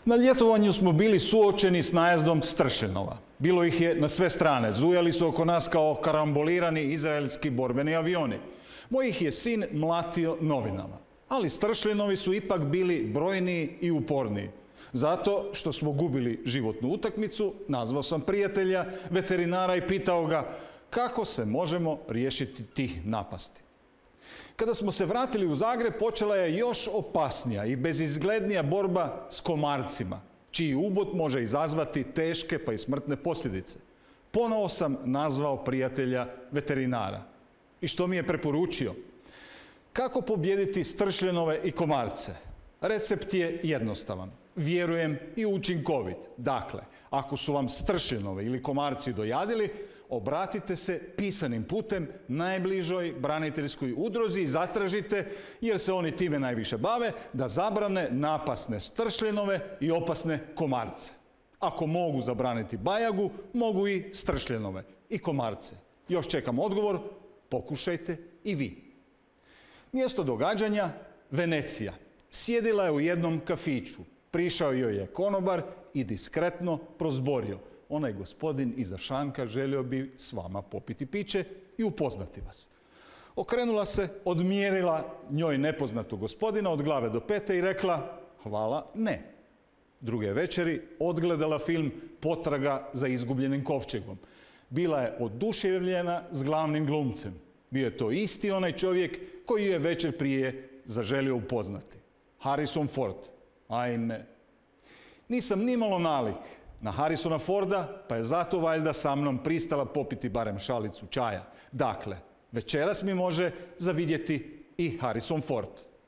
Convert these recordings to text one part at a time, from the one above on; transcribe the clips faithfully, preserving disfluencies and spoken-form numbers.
Na ljetovanju smo bili suočeni s najazdom stršljenova. Bilo ih je na sve strane. Zujali su oko nas kao karambolirani izraelski borbeni avioni. Moj ih je sin mlatio novinama. Ali stršljenovi su ipak bili brojniji i uporniji. Zato što smo gubili životnu utakmicu, nazvao sam prijatelja, veterinara i pitao ga kako se možemo riješiti tih napasti. Kada smo se vratili u Zagreb, počela je još opasnija i bezizglednija borba s komarcima, čiji ubod može izazvati teške pa i smrtne posljedice. Ponovo sam nazvao prijatelja veterinara. I što mi je preporučio? Kako pobijediti stršljenove i komarce? Recept je jednostavan, vjerujem i učinkovit. Dakle, ako su vam stršljenove ili komarci dojadili, obratite se pisanim putem najbližoj braniteljskoj udruzi i zatražite, jer se oni time najviše bave, da zabrane napasne stršljenove i opasne komarce. Ako mogu zabraniti bajagu, mogu i stršljenove i komarce. Još čekam odgovor, pokušajte i vi. Mjesto događanja, Venecija. Sjedila je u jednom kafiću. Prišao joj je konobar i diskretno prozborio. Onaj gospodin iza šanka želio bi s vama popiti piće i upoznati vas. Okrenula se, odmjerila njoj nepoznatu gospodina od glave do pete i rekla hvala, ne. Druge večeri odgledala film Potraga za izgubljenim kovčegom. Bila je oduševljena s glavnim glumcem. Bio je to isti onaj čovjek koji je večer prije zaželio upoznati. Harrison Ford. Ajme. Nisam nimalo nalik na Harrisona Forda, pa je zato valjda sa mnom pristala popiti barem šalicu čaja. Dakle, večeras mi može zavidjeti i Harrison Ford.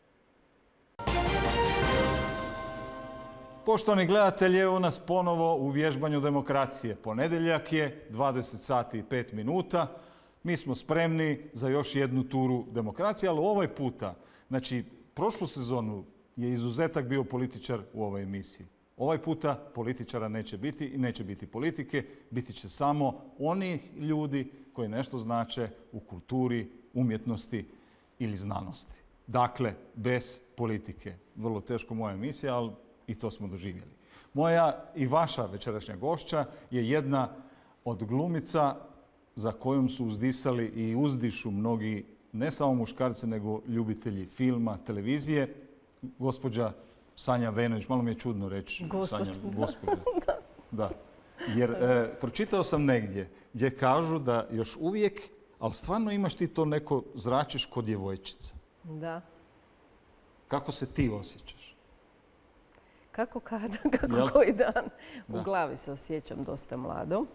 Poštovani gledatelji, evo nas ponovo u vježbanju demokracije. Ponedjeljak je, dvadeset sati i pet minuta. Mi smo spremni za još jednu turu demokracije, ali ovaj puta, znači, prošlu sezonu je izuzetak bio političar u ovoj emisiji. Ovaj puta političara neće biti i neće biti politike, biti će samo oni ljudi koji nešto znače u kulturi, umjetnosti ili znanosti. Dakle, bez politike. Vrlo teško moja emisija, ali i to smo doživjeli. Moja i vaša večerašnja gošća je jedna od glumica za kojom su uzdisali i uzdišu mnogi, ne samo muškarci, nego ljubitelji filma, televizije. Gospođa Sanja Venović, malo mi je čudno reći Sanja, gospođa. Da. Da. Jer e, pročitao sam negdje gdje kažu da još uvijek, ali stvarno imaš ti to neko zračiš kod djevojčica. Da. Kako se ti osjećaš? Kako kada, kako Jel? Koji dan. Da. U glavi se osjećam dosta mlado.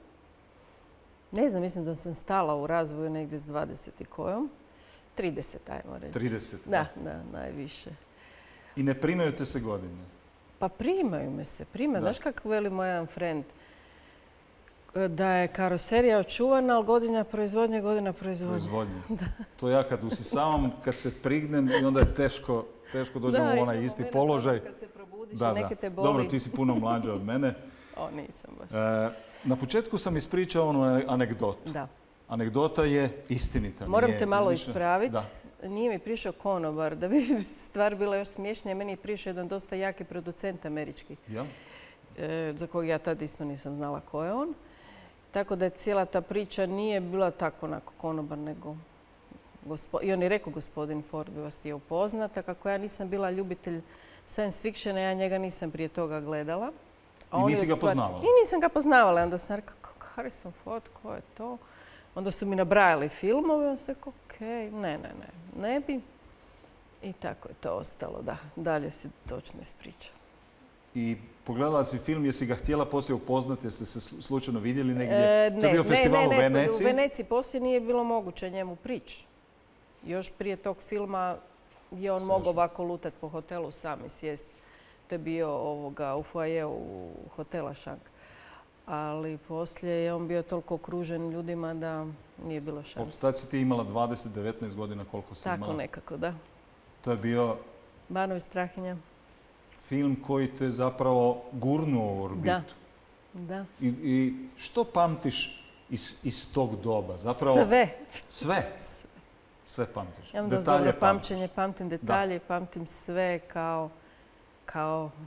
Ne znam, mislim da sam stala u razvoju negdje s dvadeset i kojom. trideset, ajmo reći. trideset? Da, da, najviše. I ne primaju te se godine? Pa primaju me se, primaju. Znaš kako veli moj jedan friend? Da je karoserija očuvana, ali godina proizvodnje, godina proizvodnje. Proizvodnje. To ja kad usisavam, kad se prignem i onda je teško, teško dođemo u onaj isti položaj. Kad se probudiš da, i neke te boli. Dobro, ti si puno mlađa od mene. O, nisam baš. E, na početku sam ispričao onu anegdotu. Da. Anegdota je istinita. Moram te malo ispraviti. Nije mi prišao konobar. Da bi stvar bila još smješnija, meni je prišao jedan dosta jaki producent američki. Ja? E, za kojeg ja tad isto nisam znala ko je on. Tako da je cijela ta priča nije bila tako onako konobar, nego... Gospo... I on je rekao, gospodin Ford bi vas htio upoznat, a kako ja nisam bila ljubitelj science fictiona, ja njega nisam prije toga gledala. A I nisi ga stvar... poznavala? I nisam ga poznavala. Onda sam rekao, Harrison Ford, ko je to? Onda su mi nabrajali filmove, on se rekao, ok, ne, ne, ne, ne bi. I tako je to ostalo, da. Dalje si točno ispričao. I pogledala si film, jesi ga htjela poslije upoznati, jeste se slučajno vidjeli negdje? E, ne, to je bio festival ne, ne, u Veneciji? U Veneciji poslije nije bilo moguće njemu prići. Još prije tog filma je on mogao ovako lutati po hotelu sam i sjesti. To je bio ovoga, u foajeu hotela Šank. Ali poslije je on bio toliko okružen ljudima da nije bilo šanse. Od tad si ti imala dvadeset, devetnaest godina, koliko si Tako imala? Tako nekako, da. To je bio... Banovi Strahinja. Film koji te zapravo gurnuo u orbitu. Da. Da. I, i što pamtiš iz, iz tog doba? Zapravo, sve. Sve? Sve pamtiš. Ja imam dosta dobro pamćenje, pamtim detalje, da. Pamtim sve kao, kao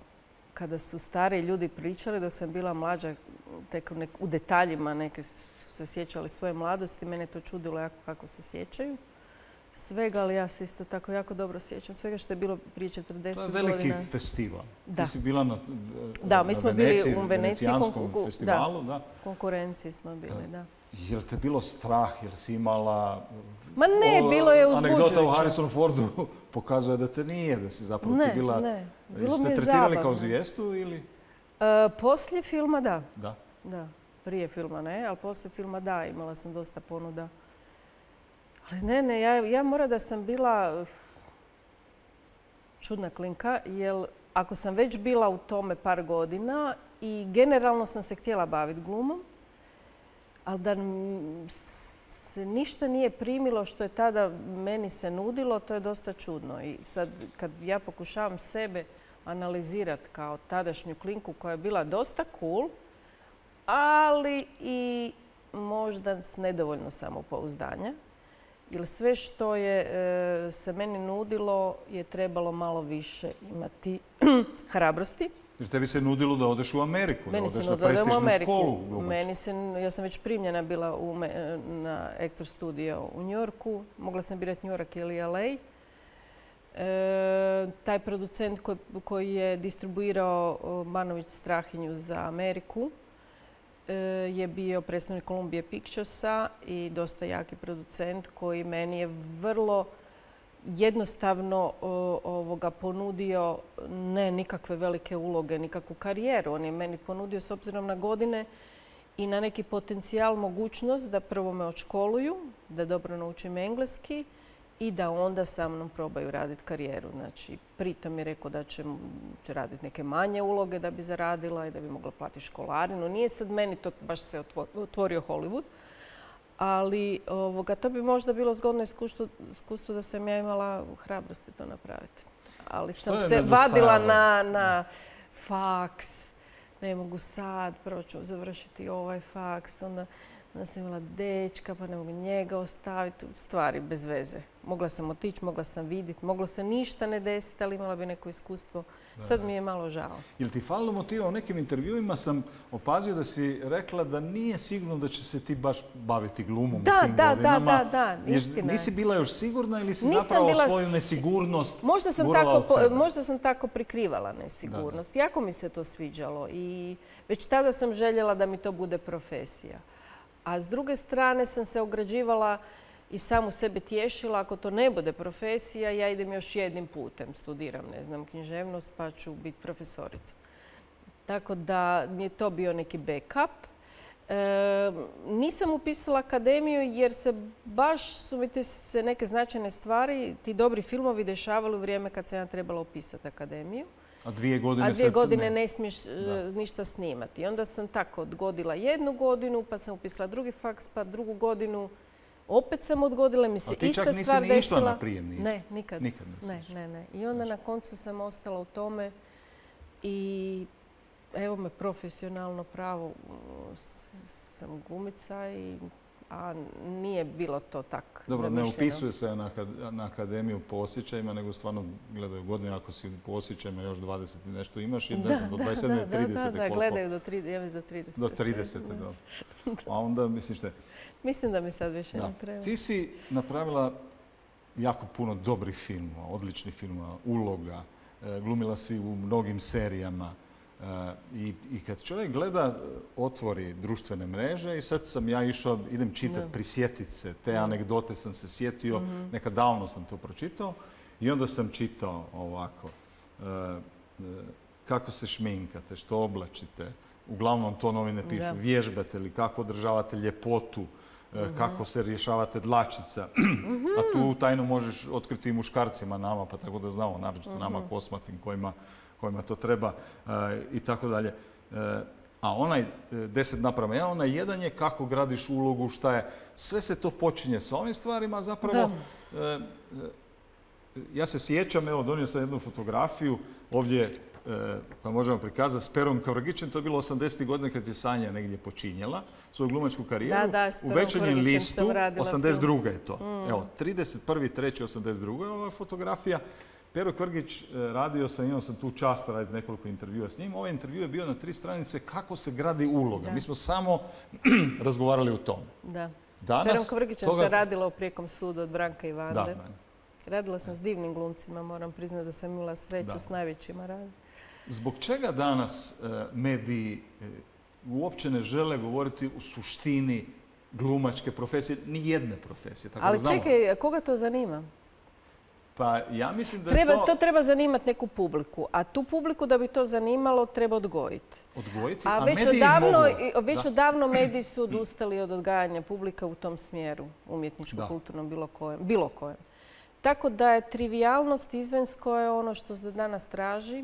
kada su stariji ljudi pričali dok sam bila mlađa, tek u detaljima neke se sjećali svoje mladosti, mene to čudilo jako kako se sjećaju svega, ali ja se isto tako jako dobro sjećam svega što je bilo prije četrdeset godina. To je veliki festival. Da. Ti si bila na, da, mi na smo Veneciji, bili u Veneciji, Venecijanskom festivalu. Da. Konkurenciji smo bili, da. Je li te bilo strah, jer si imala... Ma ne, o, bilo je uzbuđujuće. Anegdota o Harrison Fordu pokazuje da te nije, da si zapravo ne, ti bila... Ne, bilo mi je tretirali zabavno. kao zvijestu ili... E, poslije filma da. Da? Da. Prije filma ne, ali poslije filma da. Imala sam dosta ponuda. Ali ne, ne, ja, ja moram da sam bila čudna klinka, jer ako sam već bila u tome par godina i generalno sam se htjela baviti glumom, ali da se ništa nije primilo što je tada meni se nudilo, to je dosta čudno. I sad kad ja pokušavam sebe analizirati kao tadašnju klinku koja je bila dosta cool, ali i možda s nedovoljno samopouzdanja. Jer sve što je e, se meni nudilo je trebalo malo više imati hrabrosti. Jer tebi se nudilo da odeš u Ameriku, meni da odeš se na prestižnu u Ameriku. školu. Meni se, ja sam već primljena bila u, na Actor Studio u Njorku. Mogla sam birati Njork ili L A. E, taj producent koji, koji je distribuirao Banović Strahinju za Ameriku je bio predstavnik Columbia Picturesa i dosta jaki producent koji meni je vrlo jednostavno ovoga ponudio ne nikakve velike uloge, nikakvu karijeru. On je meni ponudio s obzirom na godine i na neki potencijal, mogućnost da prvo me odškoluju, da dobro naučim engleski i da onda sa mnom probaju raditi karijeru. Znači, pritom je rekao da će raditi neke manje uloge da bi zaradila i da bi mogla platiti školarinu. Nije sad meni to baš se otvorio Hollywood, ali ovoga, to bi možda bilo zgodno iskustvo, iskustvo da sam ja imala hrabrosti to napraviti. Ali sam se vadila na, na faks, ne mogu sad, prvo ću završiti ovaj faks, onda... Onda sam imala dečka, pa ne mogu njega ostaviti, stvari bez veze. Mogla sam otići, mogla sam vidjeti, moglo se ništa ne desiti, ali imala bi neko iskustvo. Sad mi je malo žao. Je li ti falilo motiva? U nekim intervjuima sam opazio da si rekla da nije sigurno da će se ti baš baviti glumom da, u tim da, godinama. Da, da, da, istina. Nisi bila još sigurna ili si Nisam zapravo bila... svoju nesigurnost možda sam, gurala tako, od sebe? možda sam tako prikrivala nesigurnost. Da, da. Jako mi se to sviđalo i već tada sam željela da mi to bude profesija. A s druge strane sam se ograđivala i samu sebe tješila, ako to ne bude profesija, ja idem još jednim putem, studiram, ne znam, književnost, pa ću biti profesorica. Tako da mi je to bio neki backup. E, nisam upisala akademiju jer se baš su mi te se neke značajne stvari, ti dobri filmovi dešavali u vrijeme kad sam ja trebala upisati akademiju. A dvije godine, A dvije godine ne, ne smiješ da. ništa snimati. Onda sam tako odgodila jednu godinu, pa sam upisala drugi faks, pa drugu godinu opet sam odgodila. Mi se ista stvar desila. A ti čak nisi ni išla na prijemni ispit? Ne, nikad. Nikad ne, ne, ne. I onda na koncu sam ostala u tome i evo me profesionalno pravo sam glumica i a nije bilo to tak Dobro, zamišljeno. Ne upisuje se na, na akademiju po osjećajima, nego stvarno gledaju godine. Ako si po osjećajima još dvadeset i nešto imaš i ne znam, do dvadeset sedam, trideset. Da, da, da, gledaju do trideset. Do trideset, da. A onda misliš te... Mislim da mi sad više da. ne treba. Ti si napravila jako puno dobrih filmova, odličnih filmova, uloga. Glumila si u mnogim serijama. I, I kad čovjek gleda, otvori društvene mreže i sad sam ja išao, idem čitati, prisjetiti se, te anegdote sam se sjetio, mm-hmm. nekad davno sam to pročitao i onda sam čitao ovako, e, kako se šminkate, što oblačite, uglavnom to novine pišu, da. Vježbate li, kako održavate ljepotu, mm-hmm. kako se rješavate dlačica, mm-hmm. a tu tajno možeš otkriti i muškarcima nama, pa tako da znamo, naročito mm-hmm. nama kosmatim kojima kojima to treba uh, i tako dalje. Uh, a onaj deset naprama jedan, onaj jedan je kako gradiš ulogu, šta je. Sve se to počinje sa ovim stvarima, zapravo. Uh, uh, ja se sjećam, evo, donio sam jednu fotografiju ovdje, uh, pa možemo prikazati, s Perom Kavrgićem, to je bilo osamdesetih godina kad je Sanja negdje počinjela svoju glumačku karijeru. Da, da, s u Večernjem listu, osamdeset druge je to. Mm. Evo, trideset prvi treći osamdeset druge je ova fotografija. Pero Kvrgić, radio sam, imao sam tu čast raditi nekoliko intervjua s njim. Ovaj intervju je bio na tri stranice kako se gradi uloga. Da. Mi smo samo razgovarali o tome. Da. Danas, s Perom Kvrgićem toga... se radila u Prijekom sudu od Branka i Vande. Da, radila sam s divnim glumcima, moram priznati da sam imala sreću da. s najvećima raditi. Zbog čega danas e, mediji e, uopće ne žele govoriti u suštini glumačke profesije, ni jedne profesije? Tako Ali da znamo. čekaj, koga to zanima? Pa ja mislim da treba, to... to treba zanimati neku publiku, a tu publiku da bi to zanimalo treba odgojiti. Odgojiti, a, a već mediji odavno, mogu... Već da. odavno mediji su odustali od odgajanja publika u tom smjeru, umjetničko-kulturnom, bilo kojem, bilo kojem. Tako da je trivijalnost izvensko je ono što se danas traži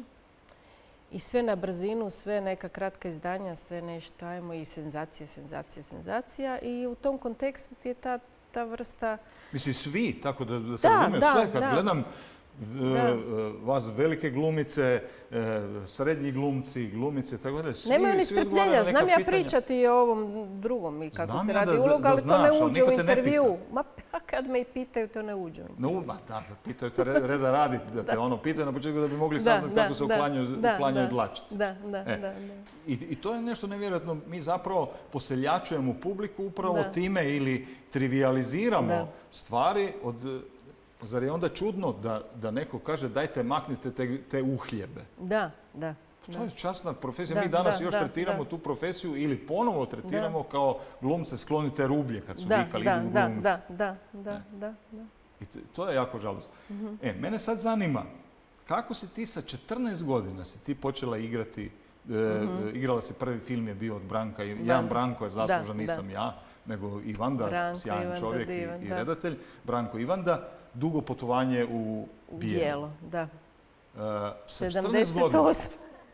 i sve na brzinu, sve neka kratka izdanja, sve nešto, ajmo i senzacija, senzacija, senzacija i u tom kontekstu ti je ta ta vrsta... Misli svi, tako da, da se da, razumije da, sve. Kad da. gledam Da. vas velike glumice, srednji glumci, glumice, tako da svi, nemaju ni svi odgovaraju strpljenja. na neka Znam ja pitanja. pričati o ovom drugom i kako Znam se ja radi da- uloga, da ali znaš, to ne ali uđe u niko te ne intervju. pita. Ma pa kad me i pitaju, to ne uđe u intervju. No, ma da, pitaju te red- reda radi, da te ono pitaju na početku da bi mogli Da, saznati da, kako se da, uklanjaju, da, uklanjaju da. dlačice. Da, da, E. da, da. I, I to je nešto nevjerojatno. Mi zapravo poseljačujemo publiku upravo Da. time ili trivializiramo Da. stvari od... Zar je onda čudno da, da neko kaže dajte maknite te, te uhljebe? Da, da. To je časna profesija. Da, Mi danas da, još da, tretiramo da. tu profesiju ili ponovo tretiramo kao glumce sklonite rublje kad su Da, vikali da, idu da, glumci. da, da, da, da, da. I to, to je jako žalostno. Mhm. E, mene sad zanima, kako si ti sa četrnaest godina si ti počela igrati, e, Mhm. igrala si prvi film je bio od Branka, i- Vanda. jedan Branko je zaslužan, Da, nisam ja, nego i Vanda, Branko, sjajan Ivanda, čovjek i, divan, i da. redatelj, Branko Ivanda, dugo putovanje u U bijelo. bijelo, da. E, sa četrnaest sedamdeset godina. osam.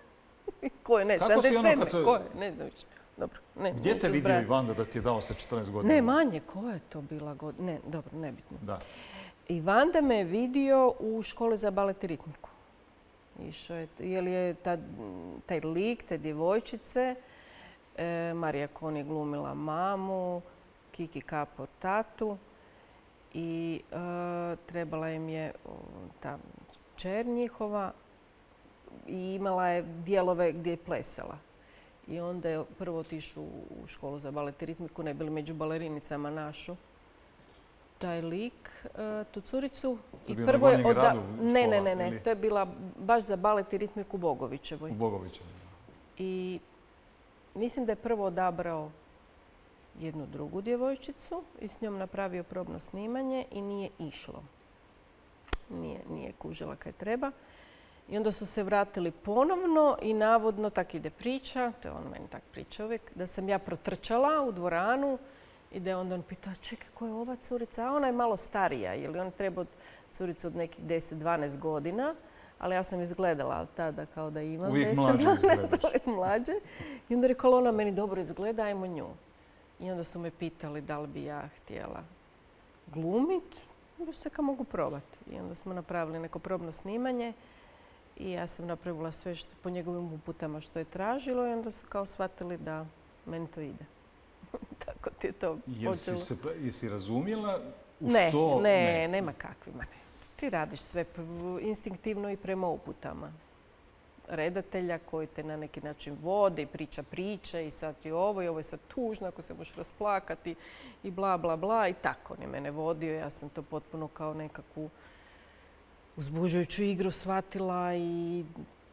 Koje ne, Kako si ono sedamdeset sedam. kad se- Koje? Ne znam više. Dobro, ne. Gdje te neću vidio zbrajati. Ivanda da ti je dao sa četrnaest godina? Ne, manje. Koja je to bila godina? Ne, dobro, nebitno. Da. Ivanda me je vidio u školi za balet i ritmiku. Išao je, jer je ta, taj lik, te djevojčice, e, Marija Kon je glumila mamu, Kiki Kapor tatu i e, trebala im je o, ta kćer njihova i imala je dijelove gdje je plesala. I onda je prvo otišao u školu za balet i ritmiku, ne bili među balerinicama našo taj lik, e, tu curicu. je I bio prvo na je Gornjem oda... gradu Ne, ne, škola, ne, ne. ili? To je bila baš za balet i ritmiku Bogovićevoj. U Bogoviću. I mislim da je prvo odabrao jednu drugu djevojčicu i s njom napravio probno snimanje i nije išlo. Nije, nije kužila kaj treba. I onda su se vratili ponovno i navodno, tak ide priča, to je on meni tak priča uvijek, da sam ja protrčala u dvoranu i da je onda on pitao, čekaj, ko je ova curica? A ona je malo starija, jer on treba curicu od nekih deset dvanaest godina, ali ja sam izgledala od tada kao da imam Uvijek deset mlađe dvanaest, izgledaš. uvijek mlađe. I onda je rekao, ona meni dobro izgleda, ajmo nju. I onda su me pitali da li bi ja htjela glumit, da se kao mogu probati. I onda smo napravili neko probno snimanje i ja sam napravila sve što, po njegovim uputama što je tražilo i onda su kao shvatili da meni to ide. Tako ti je to Jesi, počelo. se, jesi razumjela u Ne, što... ne, nema kakvima. Ne. Ti radiš sve p- instinktivno i prema uputama redatelja koji te na neki način vode i priča priče i sad ti ovo i ovo je sad tužno ako se možeš rasplakati i bla, bla, bla. I tako on je mene vodio. Ja sam to potpuno kao nekakvu uzbuđujuću igru shvatila i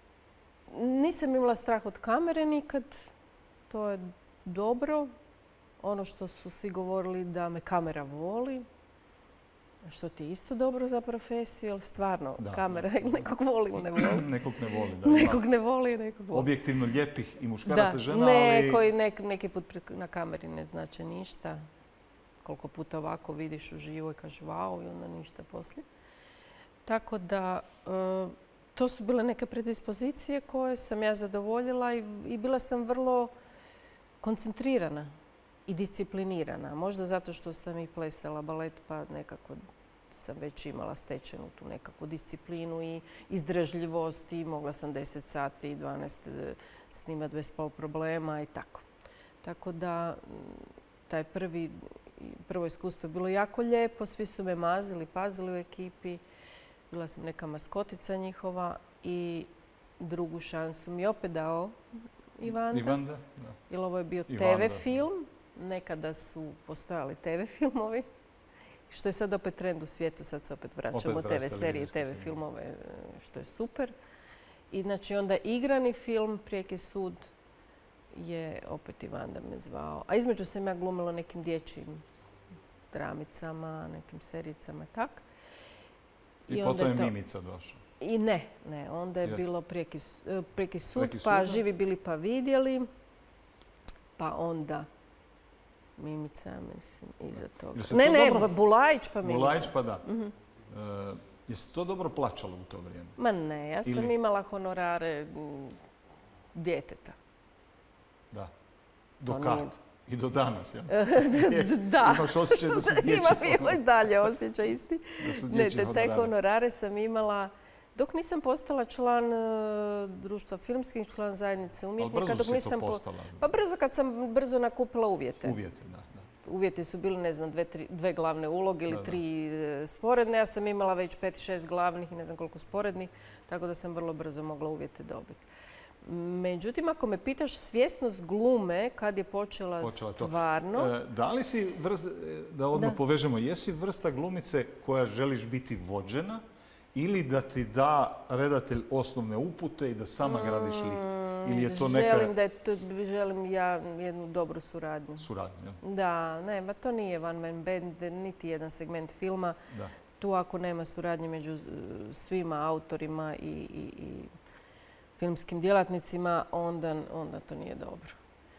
nisam imala strah od kamere nikad. To je dobro. Ono što su svi govorili da me kamera voli, što ti je isto dobro za profesiju, ali stvarno Da, kamera da. ili nekog voli ili ne voli. Nekog ne voli. Da, Nekog ima ne voli, nekog voli. objektivno lijepih i muškaraca Da, i žena, ali... ne, koji nek, neki put pri- na kameri ne znači ništa. Koliko puta ovako vidiš uživo i kažeš wow i onda ništa poslije. Tako da e, to su bile neke predispozicije koje sam ja zadovoljila i, i bila sam vrlo koncentrirana i disciplinirana. Možda zato što sam i plesala balet pa nekako sam već imala stečenu tu nekakvu disciplinu i izdržljivost i mogla sam deset sati i dvanaest snimati bez pol problema i tako. Tako da taj prvi, prvo iskustvo je bilo jako lijepo, svi su me mazili, pazili u ekipi Bila sam neka maskotica njihova i drugu šansu mi je opet dao Ivanda. Ivanda, da. Jer ovo je bio Ivanda. te ve film. Nekada su postojali te ve filmovi. Što je sad opet trend u svijetu. Sad se opet vraćamo Opet te ve vraća serije, te ve filmove, što je super. I znači onda igrani film Prijeki sud je opet Ivanda me zvao. A između sam ja glumila nekim dječjim dramicama, nekim serijicama, tak. I, I potom je to... Mimica došla. I ne, ne. Onda je Jer... bilo Prijeki, Prijeki sud, Prijeki pa sud, Živi bili pa vidjeli. Pa onda Mimica, mislim, iza toga. Ne, to ne, dobro... Bulajić pa Mimica. Bulajić pa da. Uh-huh. Uh, jesi to dobro plaćalo u to vrijeme? Ma ne, ja sam Ili... imala honorare djeteta. Da. Do kad? Nije... I do danas, ja? Da. Imaš osjećaj da su dječji honorare? Imam i dalje osjećaj isti. Da su ne, te, te honorare sam imala dok nisam postala član uh, društva filmskih, član zajednice umjetnika. Ali brzo dok si nisam to postala? Po... Pa brzo kad sam brzo nakupila uvjete. Uvjete, da. da. Uvjeti su bili, ne znam, dve, tri, dve glavne uloge ili da, da. tri sporedne. Ja sam imala već pet, šest glavnih i ne znam koliko sporednih, tako da sam vrlo brzo mogla uvjete dobiti. Međutim, ako me pitaš svjesnost glume, kad je počela, počela stvarno... E, da li si, vrst, da odmah da. povežemo, jesi vrsta glumice koja želiš biti vođena ili da ti da redatelj osnovne upute i da sama mm, gradiš lik? Ili je to neka... Želim, da je to, želim ja jednu dobru suradnju. Suradnju, ja. Da, ne, ma to nije one man band, niti jedan segment filma. Da. Tu ako nema suradnje među svima autorima i, i, i filmskim djelatnicima, onda, onda to nije dobro.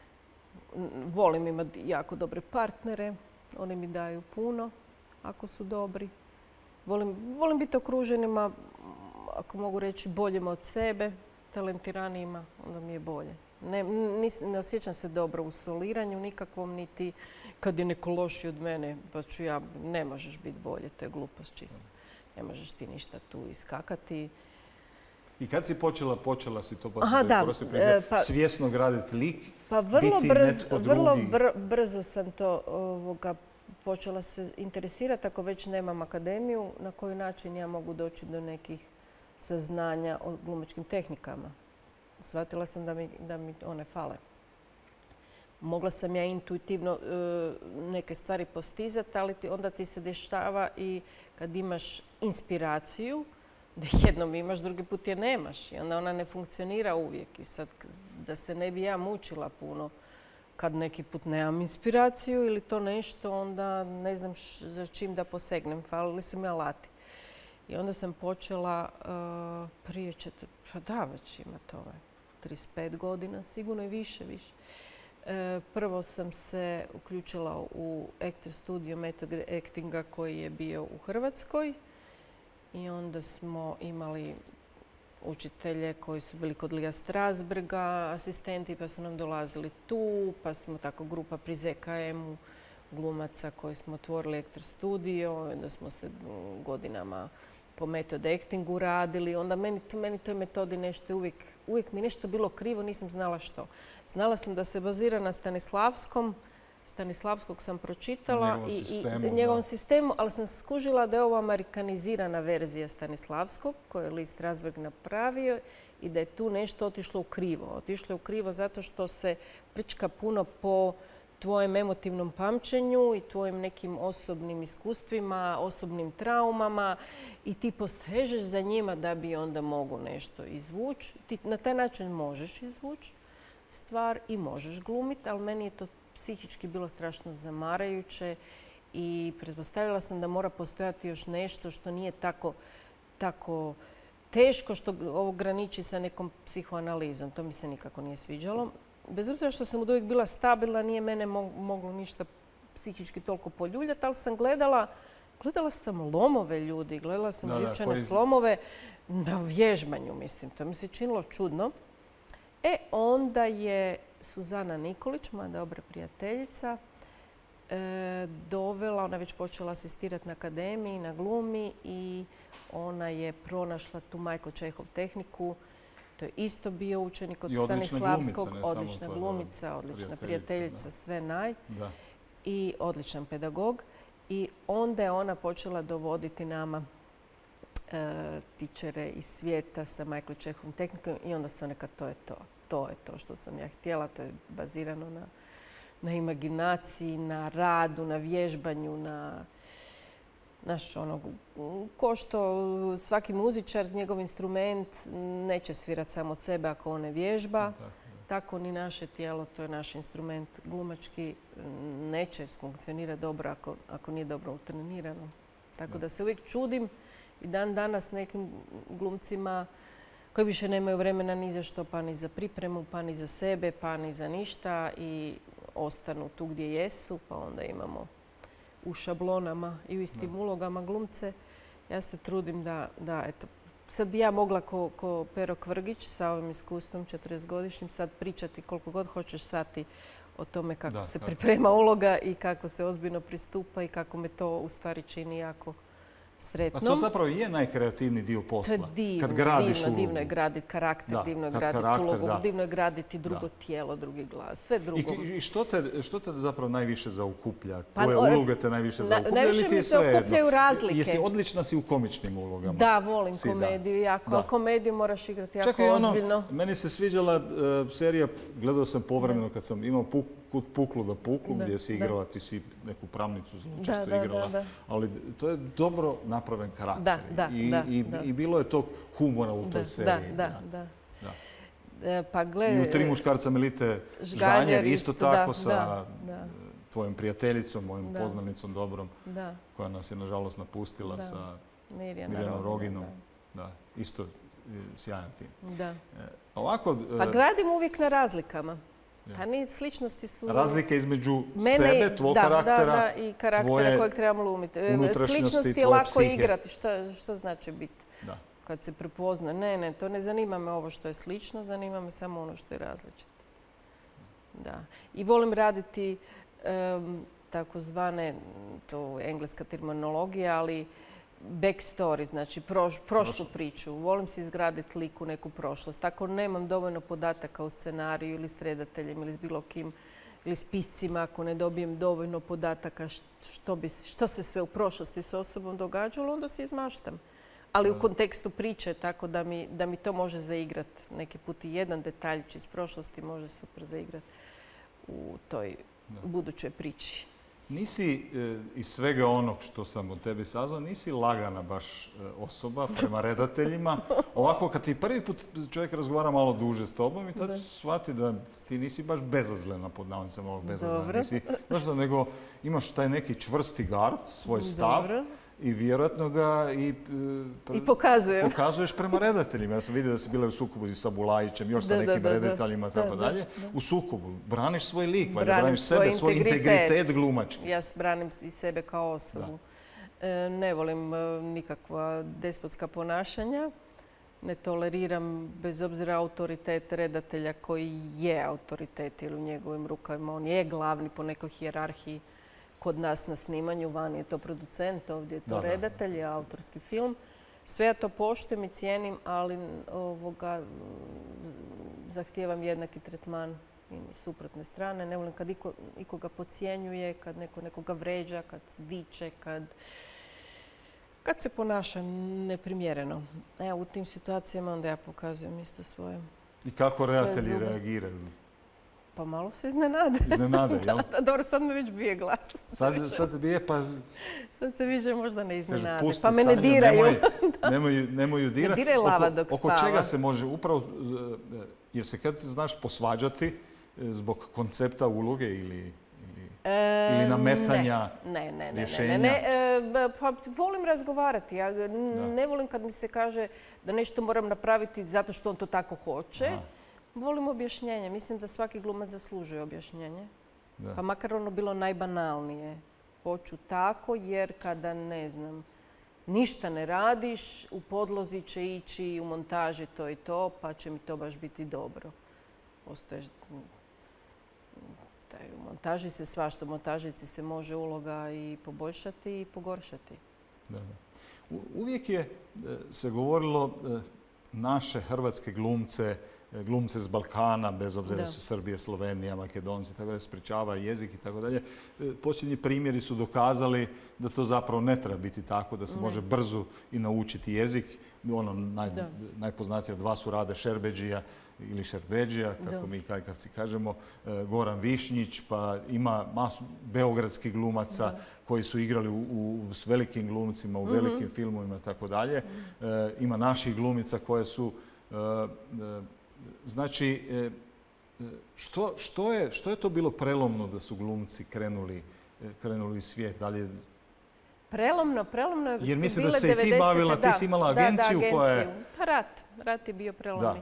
Volim imati jako dobre partnere, oni mi daju puno ako su dobri. Volim, volim biti okruženima, ako mogu reći, boljima od sebe, talentiranijima, onda mi je bolje. Ne, nis, ne osjećam se dobro u soliranju nikakvom, niti kad je neko loši od mene, pa ću ja, ne možeš biti bolje, to je glupost čista. Ne možeš ti ništa tu iskakati. I kad si počela, počela si to pa Aha, da, prije, pa, svjesno graditi lik, pa vrlo biti brz, netko vrlo drugi? Vrlo brzo sam to ovoga, počela se interesirati, ako već nemam akademiju, na koji način ja mogu doći do nekih saznanja o glumačkim tehnikama. Shvatila sam da mi, da mi one fale. Mogla sam ja intuitivno e, neke stvari postizati, ali ti, onda ti se dešava i kad imaš inspiraciju, da jednom imaš, drugi put je nemaš. I onda ona ne funkcionira uvijek. I sad, da se ne bi ja mučila puno kad neki put nemam inspiraciju ili to nešto, onda ne znam š, za čim da posegnem. Falili su mi alati. I onda sam počela uh, prije četiri, pa da, već ima to trideset pet godina, sigurno i više, više. E, prvo sam se uključila u Actor Studio Method Actinga koji je bio u Hrvatskoj. I onda smo imali učitelje koji su bili kod Lija Strasberga, asistenti, pa su nam dolazili tu, pa smo tako grupa pri Z K M-u glumaca koji smo otvorili Actor Studio, onda smo se godinama po Method Actingu radili. Onda meni, meni toj metodi nešto uvijek, uvijek mi nešto bilo krivo, nisam znala što. Znala sam da se bazira na Stanislavskom, Stanislavskog sam pročitala njegovom i, sistemu, i njegovom sistemu, ali sam skužila da je ovo amerikanizirana verzija Stanislavskog koju je Lee Strasberg napravio i da je tu nešto otišlo u krivo. Otišlo je u krivo zato što se prička puno po tvojem emotivnom pamćenju i tvojim nekim osobnim iskustvima, osobnim traumama i ti posežeš za njima da bi onda mogu nešto izvući. Ti na taj način možeš izvući stvar i možeš glumiti, ali meni je to psihički bilo strašno zamarajuće i pretpostavila sam da mora postojati još nešto što nije tako, tako teško, što ovo graniči sa nekom psihoanalizom. To mi se nikako nije sviđalo. Bez obzira što sam od uvijek bila stabilna, nije mene moglo ništa psihički toliko poljuljati, ali sam gledala, gledala sam lomove ljudi, gledala sam da, živčane da, koji... slomove na vježbanju, mislim. To mi se činilo čudno. E, onda je Suzana Nikolić, moja dobra prijateljica, e, dovela, ona već počela asistirati na akademiji, na glumi i ona je pronašla tu Michael Čehov tehniku. To je isto bio učenik od Stanislavskog, odlična glumica, odlična prijateljica, sve naj. Da. I odličan pedagog. I onda je ona počela dovoditi nama tičere iz svijeta sa Michael Čehovom tehnikom i onda se neka to je to. To je to što sam ja htjela. To je bazirano na, na imaginaciji, na radu, na vježbanju, na... Znaš, ono, ko što svaki muzičar, njegov instrument neće svirati samo od sebe ako on ne vježba. Tako, tako ni naše tijelo, to je naš instrument glumački, neće funkcionirati dobro ako, ako nije dobro utrenirano. Tako da. da se uvijek čudim i dan danas nekim glumcima koji više nemaju vremena ni za što, pa ni za pripremu, pa ni za sebe, pa ni za ništa i ostanu tu gdje jesu, pa onda imamo u šablonama i u istim ulogama glumce. Ja se trudim da, da eto, sad bi ja mogla ko, ko Pero Kvrgić sa ovim iskustvom četrdesetgodišnjim sad pričati koliko god hoćeš sati o tome kako da, se kako. priprema uloga i kako se ozbiljno pristupa i kako me to u stvari čini jako sretnom. A to zapravo je najkreativniji dio posla. To je divno, kad gradiš divno, divno je graditi karakter, da, divno je graditi karakter, ulogu, da. divno je graditi drugo da. tijelo, drugi glas, sve drugo. I, i što, te, što te zapravo najviše zaukuplja? Pa, Koje uloge te najviše zaukuplja? Najviše mi se okupljaju razlike. Jesi odlična si u komičnim ulogama? Da, volim si, komediju da. jako, ali komediju moraš igrati jako Čekaj, ozbiljno. Ono, meni se sviđala uh, serija, gledao sam povremeno kad sam imao puk, Kut puklu da puklu, da, gdje si igrala, da. ti si neku pravnicu zločesto igrala, da, da. ali to je dobro napraven karakter. Da, da, I, da, i, da. I bilo je tog humora u toj da, seriji. Da, da, da. da. Pa gled... I u Tri muškarca Milite Žganjer, isto tako da, sa da, da. tvojom prijateljicom, mojom da. poznanicom dobrom, da. koja nas je nažalost napustila da. sa Mirjanom Roginom. Da. Da. Isto sjajan film. Da. E, ovako, pa gradim uvijek na razlikama. Pa ni sličnosti su... Razlike između mene, sebe, tvog da, karaktera, da, da, i karaktera kojeg trebamo glumiti. Sličnosti je lako psihe. igrati. Što, što znači biti da. kad se prepozna? Ne, ne, to ne zanima me ovo što je slično, zanima me samo ono što je različito. Da. I volim raditi um, takozvane, to je engleska terminologija, ali backstory, znači proš, prošlu priču. Volim si izgraditi liku neku prošlost. Ako nemam dovoljno podataka u scenariju ili s redateljem ili s bilo kim ili s piscima, ako ne dobijem dovoljno podataka što, bi, što se sve u prošlosti s osobom događalo, onda se izmaštam. Ali u kontekstu priče, tako da mi, da mi to može zaigrati. Neki put i jedan detaljč iz prošlosti može super zaigrati u toj da. budućoj priči. Nisi e, iz svega onog što sam od tebe saznao, nisi lagana baš e, osoba prema redateljima. Ovako, kad ti prvi put čovjek razgovara malo duže s tobom i tad shvati da ti nisi baš bezazlena, pod navodnicima ovog bezazlena. Nisi, znaš da, nego imaš taj neki čvrsti gard, svoj stav. Dobro. I vjerojatno ga i, e, I pokazuješ prema redateljima. Ja sam vidio da si bila u sukobu i sa Bulajićem, još sa nekim da, da, redateljima i tako dalje. U sukobu. Braniš svoj lik, valjda, braniš sebe, svoj integritet, integritet glumački. Ja branim i sebe kao osobu. E, ne volim e, nikakva despotska ponašanja. Ne toleriram, bez obzira autoritet redatelja koji je autoritet ili u njegovim rukama. On je glavni po nekoj hijerarhiji. Kod nas na snimanju, vani je to producent, ovdje je to da, redatelj, je autorski film. Sve ja to poštujem i cijenim, ali ovoga, zahtijevam jednaki tretman i suprotne strane. Ne volim kad iko, ikoga podcjenjuje, kad neko nekoga vređa, kad viče, kad, kad se ponaša neprimjereno. Evo, u tim situacijama onda ja pokazujem isto svoje. I kako redatelji reagiraju? Pa malo se iznenade. Iznenade, jel? Da, dobro, sad me već bije glas. Sad, sad bije, pa... Sad se više možda ne iznenade. Kaže, pa me ne diraju. Nemoj, nemoj ju dirati. Ne diraj lava dok oko, spava. Oko čega se može upravo... Jer se kad se znaš posvađati zbog koncepta uloge ili, ili, e, ili nametanja ne, ne, ne, rješenja? Ne, ne, ne. E, pa volim razgovarati. Ja da. ne volim kad mi se kaže da nešto moram napraviti zato što on to tako hoće. Aha. Volim objašnjenje. Mislim da svaki glumac zaslužuje objašnjenje. Da. Pa makar ono bilo najbanalnije. Hoću tako jer kada, ne znam, ništa ne radiš, u podlozi će ići u montaži to i to, pa će mi to baš biti dobro. Postoje... U montaži se svašta. U montažici se može uloga i poboljšati i pogoršati. Da, da. Uvijek je se govorilo naše hrvatske glumce glumce s Balkana, bez obzira da su Srbije, Slovenija, Makedonci, tako da sprečava jezik i tako dalje. Posljednji primjeri su dokazali da to zapravo ne treba biti tako, da se može brzo i naučiti jezik. Ono, naj, najpoznatija dva su Rade Šerbedžija ili Šerbeđija, kako mi kajkavci kažemo, Goran Višnjić, pa ima masu beogradskih glumaca da. koji su igrali u, u, s velikim glumcima, u velikim mm-hmm. filmovima i tako dalje. E, ima naših glumica koje su... E, e, znači, e, što, što, je, što je to bilo prelomno da su glumci krenuli, krenuli u svijet? Da li je... Prelomno, prelomno su bile Jer mislim da se i ti bavila, ti si imala agenciju, da, da, agenciju koja je... Pa rat, rat je bio prelomni.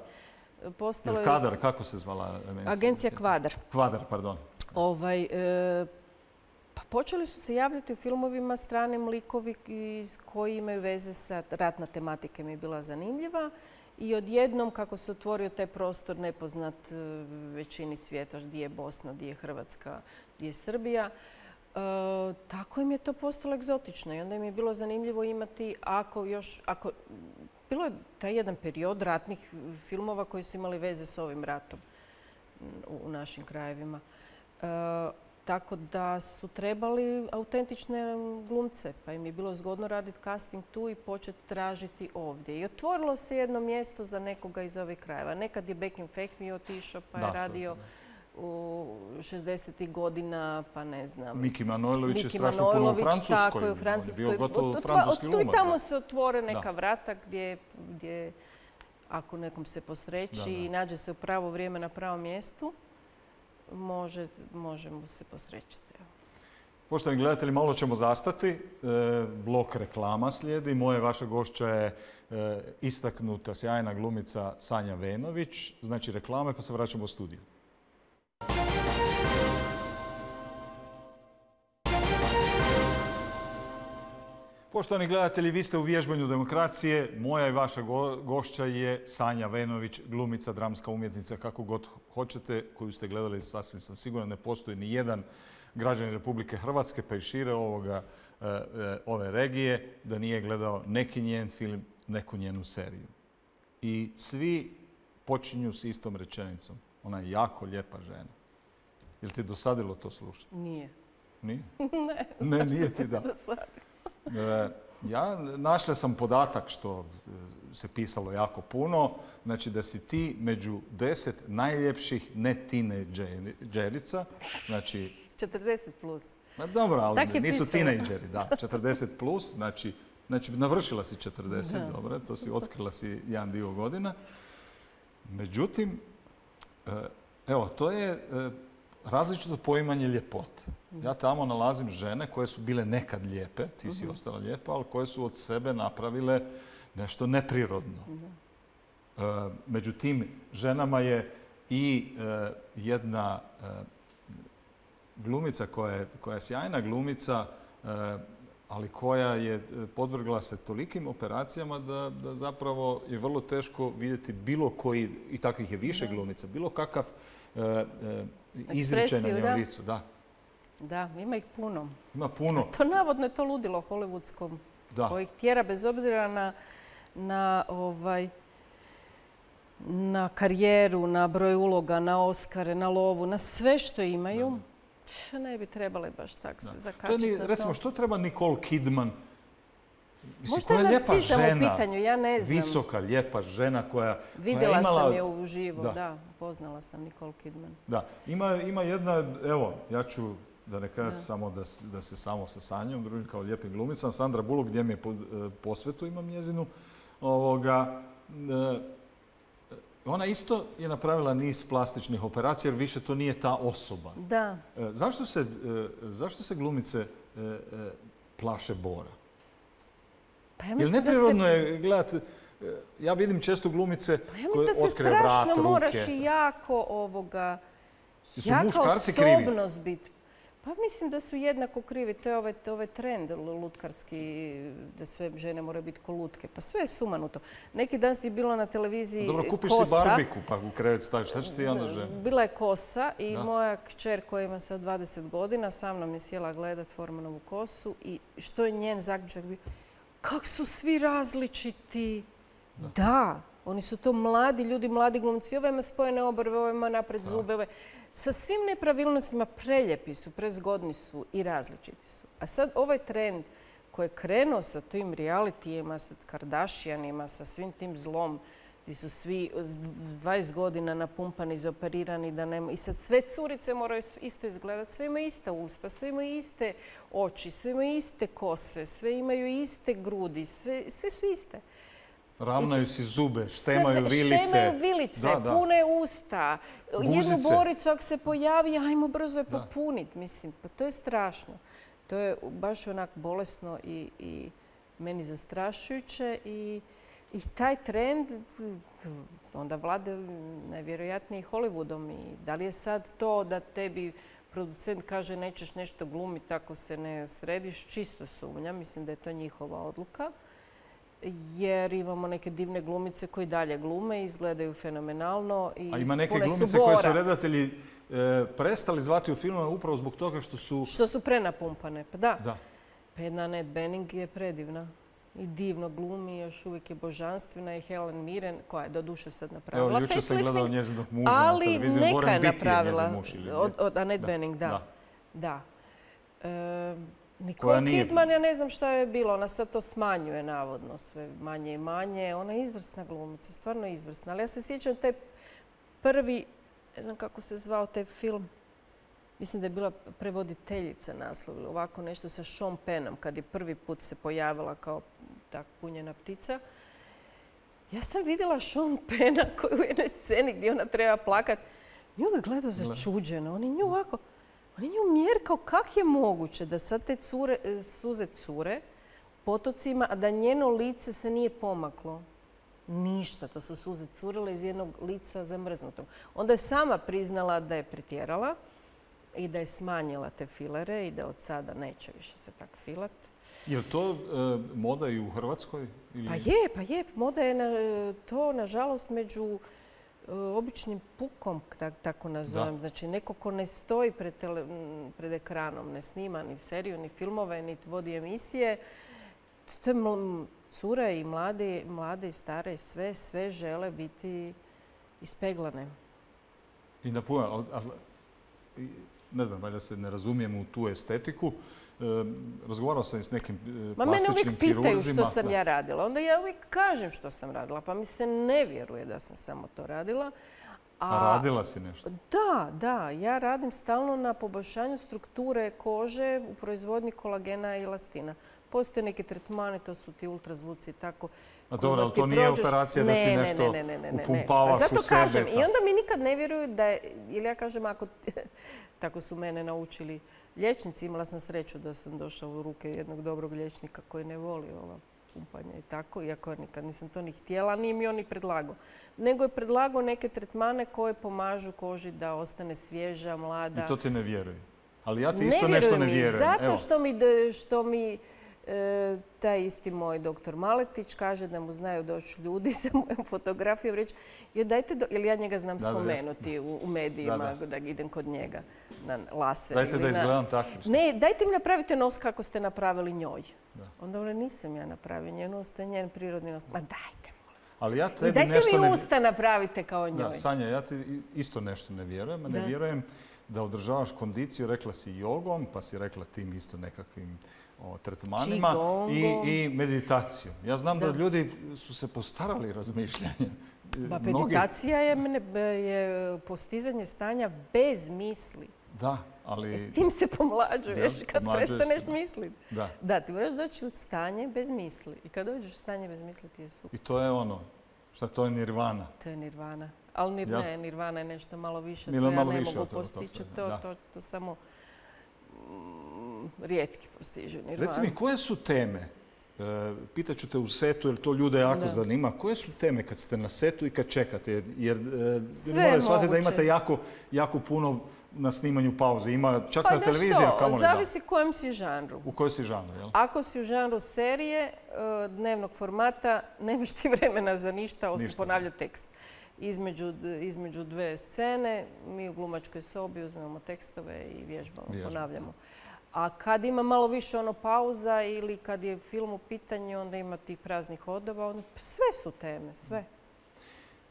Jer Kadar, kako se zvala agencija? Agencija Kvadar. Kvadar, pardon. Ovaj, e, pa počeli su se javljati u filmovima stranim likovi koji imaju veze sa ratna tematika mi je bila zanimljiva. I odjednom, kako se otvorio taj prostor nepoznat većini svijeta, gdje je Bosna, gdje je Hrvatska, gdje je Srbija, E, tako im je to postalo egzotično i onda im je bilo zanimljivo imati, ako još, ako, bilo je taj jedan period ratnih filmova koji su imali veze s ovim ratom u, u našim krajevima. E, tako da su trebali autentične glumce, pa im je bilo zgodno raditi casting tu i početi tražiti ovdje. I otvorilo se jedno mjesto za nekoga iz ovih krajeva. Nekad je Bekim Fehmi otišao pa je da, radio... Da. u šezdesetih godina, pa ne znam. Miki Manojlović je strašno puno u Francuskoj. Tako je, u Francuskoj. On je bio gotovo francuski glumac. Tu i tamo se otvore neka vrata gdje, gdje ako nekom se posreći da, da. i nađe se u pravo vrijeme na pravom mjestu, može, može mu se posrećiti. Poštovani gledatelji, malo ćemo zastati. E, blok reklama slijedi. Moje vaša gošća je e, istaknuta, sjajna glumica Sanja Venović. Znači reklame, pa se vraćamo u studiju. Poštovani gledatelji, vi ste u vježbanju demokracije. Moja i vaša gošća je Sanja Venović, glumica, dramska umjetnica, kako god hoćete, koju ste gledali, sasvim sam siguran, ne postoji ni jedan građanin Republike Hrvatske, pa i šire ovoga, ove regije, da nije gledao neki njen film, neku njenu seriju. I svi počinju s istom rečenicom. Ona je jako lijepa žena. Jel ti dosadilo to slušati? Nije. Nije? Ne, ne nije ti da. Ja našla sam podatak što se pisalo jako puno, znači da si ti među deset najljepših ne-tinejdžerica, znači... četrdeset plus. Dobro, ali nisu tinejdžeri, da, četrdeset plus, znači, znači navršila si četrdeset, da. Dobro, to si otkrila si jedan dio godina. Međutim, evo, to je različito poimanje ljepote. Ja tamo nalazim žene koje su bile nekad lijepe, ti si ostala lijepa, ali koje su od sebe napravile nešto neprirodno. Među tim ženama je i jedna glumica koja je, koja je sjajna glumica, ali koja je podvrgla se tolikim operacijama da, da zapravo je vrlo teško vidjeti bilo koji, i takvih je više da. glumica, bilo kakav e, e, izričaj na njom licu. Da. Da, ima ih puno. Ima puno. To navodno je to ludilo hollywoodskom, koji ih tjera bez obzira na, na, ovaj, na karijeru, na broj uloga, na Oskare, na lovu, na sve što imaju. Da. Ne bi trebali baš tako se zakačiti na to. Recimo, što treba Nicole Kidman? Mislim, možda je narcizam u pitanju, ja ne znam. Visoka, lijepa žena koja... Vidjela koja imala... sam je u živo, da. da. Poznala sam Nicole Kidman. Da. Ima, ima jedna, evo, ja ću da ne kažem samo da, da se samo sa Sanjom, drugim kao lijepim glumicama. Sandra Bullock, gdje mi je posvetu, imam njezinu. Ovoga, e, ona isto je napravila niz plastičnih operacija, jer više to nije ta osoba. Da. E, zašto, se, e, zašto se glumice e, e, plaše bora? Pa ja jer neprirodno se... je gledati, ja vidim često glumice pa ja koje otkrije vrat, ruke. Ja mislim da se strašno moraš i jako ovoga, jaka osobnost biti. Pa mislim da su jednako krivi. To je ovaj, ovaj trend lutkarski, da sve žene moraju biti ko lutke. Pa sve je sumanuto. Neki dan si bila na televiziji Dobro, kupiš Kosa. si barbiku pa u krevet staviš. Šta će ti onda žena? Bila je Kosa i da. moja kćer koja ima sad dvadeset godina sa mnom je sjela gledat Formanovu Kosu i što je njen zaključak bio? Kak su svi različiti. Da. da. Oni su to mladi ljudi, mladi glumci. Ovaj ima spojene obrve, ovaj ima napred zube. Ovaj. Sa svim nepravilnostima preljepi su, prezgodni su i različiti su. A sad ovaj trend koji je krenuo sa tim realitijima, sa Kardashianima, sa svim tim zlom, gdje su svi s dvadeset godina napumpani, izoperirani, da nema... I sad sve curice moraju isto izgledati, sve imaju ista usta, sve imaju iste oči, sve imaju iste kose, sve imaju iste grudi, sve, sve su iste. Ravnaju si zube, štemaju vilice. Štemaju vilice, da, da. pune usta. Guzice. Jednu boricu ako se pojavi, ajmo brzo je popuniti. Mislim, pa to je strašno. To je baš onak bolesno i, i meni zastrašujuće. I, i taj trend onda vlada najvjerojatnije i Hollywoodom. I da li je sad to da tebi producent kaže nećeš nešto glumiti ako se ne središ, čisto sumnjam. Mislim da je to njihova odluka. Jer imamo neke divne glumice koji dalje glume i izgledaju fenomenalno. I a ima neke pune glumice su bora. koje su redatelji e, prestali zvati u filmove upravo zbog toga što su... Što su prenapumpane, pa da. Da. Pa jedna Annette Bening je predivna. I divno glumi, još uvijek je božanstvena. I Helen Mirren, koja je do duše sad napravila Evo, jučer sam gledao njezinog muža ali na televiziji. neka Warren je Beatty napravila. Je njezin muž, ili od, od Annette da. Bening, da. Da. da. E, Nicole nije... Kidman, ja ne znam šta je bilo. Ona sad to smanjuje, navodno, sve manje i manje. Ona je izvrsna glumica, stvarno izvrsna. Ali ja se sjećam taj prvi, ne znam kako se zvao taj film, mislim da je bila prevoditeljica naslov ili ovako nešto sa Sean Pennom, kad je prvi put se pojavila kao tak punjena ptica. Ja sam vidjela Sean Penna koji u jednoj sceni gdje ona treba plakat. Nju ga gledao začuđeno. On je nju ovako... On je nju mjerkao kak je moguće da sad te cure, suze cure potocima, a da njeno lice se nije pomaklo. Ništa, to su suze curile iz jednog lica zamrznutog. Onda je sama priznala da je pretjerala i da je smanjila te filere i da od sada neće više se tak filat. Je li to e, moda i u Hrvatskoj? Ili... Pa je, pa je. Moda je na, to, nažalost, među običnim pukom, tako nazovem. Da. Znači, neko ko ne stoji pred, tele, pred ekranom, ne snima ni seriju, ni filmove, ni vodi emisije. To je cure i mlade, mlade i stare, sve, sve žele biti ispeglane. I na puno, ali, ali, ne znam, valjda se ne razumijem u tu estetiku. E, razgovarao sam i s nekim plastičnim kirurzima. Ma mene uvijek pitaju što sam da. ja radila. Onda ja uvijek kažem što sam radila, pa mi se ne vjeruje da sam samo to radila. A, A radila si nešto? Da, da. Ja radim stalno na poboljšanju strukture kože u proizvodnji kolagena i elastina. Postoje neki tretmani, to su ti ultrazvuci i tako. A dobro, ali to nije prođeš... operacija da ne, si nešto ne, ne, ne, ne, upumpavaš pa zato u sebe. Kažem, i onda mi nikad ne vjeruju da je, ili ja kažem, ako, tako su mene naučili liječnici, imala sam sreću da sam došla u ruke jednog dobrog liječnika koji ne voli ova pumpanja i tako, iako nikad nisam to ni htjela, nije mi on ni predlagao. Nego je predlagao neke tretmane koje pomažu koži da ostane svježa, mlada. I to ti ne vjeruje. Ali ja ti isto ne nešto ne vjerujem. Zato Evo. što mi, što mi e, taj isti moj doktor Maletić kaže da mu znaju doći ljudi sa mojom fotografijom reći, jo, dajte, do, jer ja njega znam da, spomenuti da, da. U, u medijima, da, da. da idem kod njega na laser. Dajte da izgledam na... tako. Ne, dajte mi napravite nos kako ste napravili njoj. Da. Onda ona, nisam ja napravio njen nos, to je njen prirodni nos. Ma dajte, molim. Ali ja tebi dajte nešto mi ne... usta napravite kao njoj. Da, Sanja, ja ti isto nešto ne vjerujem. Ne vjerujem da održavaš kondiciju, rekla si jogom, pa si rekla tim isto nekakvim o tretmanima i, i meditacijom. Ja znam da. da ljudi su se postarali razmišljanje. Ba, meditacija je, je postizanje stanja bez misli. Da, ali... E, tim se pomlađuješ kad prestaneš se. misliti. Da. Da, ti moraš doći u stanje bez misli. I kad dođeš u stanje bez misli ti je super. I to je ono, šta to je nirvana. To je nirvana. Ali nir, ja. ne, nirvana je nešto malo više. Milo, to malo ja ne više mogu to, postići. To, to, to, to samo mm, rijetki postižu nirvanu. Reci mi, koje su teme? E, pitaću te u setu, jer to ljude jako da. zanima. Koje su teme kad ste na setu i kad čekate? Jer e, morate shvatiti da imate jako, jako puno na snimanju pauze. Ima čak pa na televiziji. Pa zavisi kojem si žanru. U kojem si žanru, jel? Ako si u žanru serije, dnevnog formata, nemaš ti vremena za ništa, osim ponavljati tekst. Između, između dve scene, mi u glumačkoj sobi uzmemo tekstove i vježbamo, Vježba. ponavljamo. A kad ima malo više ono pauza ili kad je film u pitanju, onda ima tih praznih hodova, onda sve su teme, sve.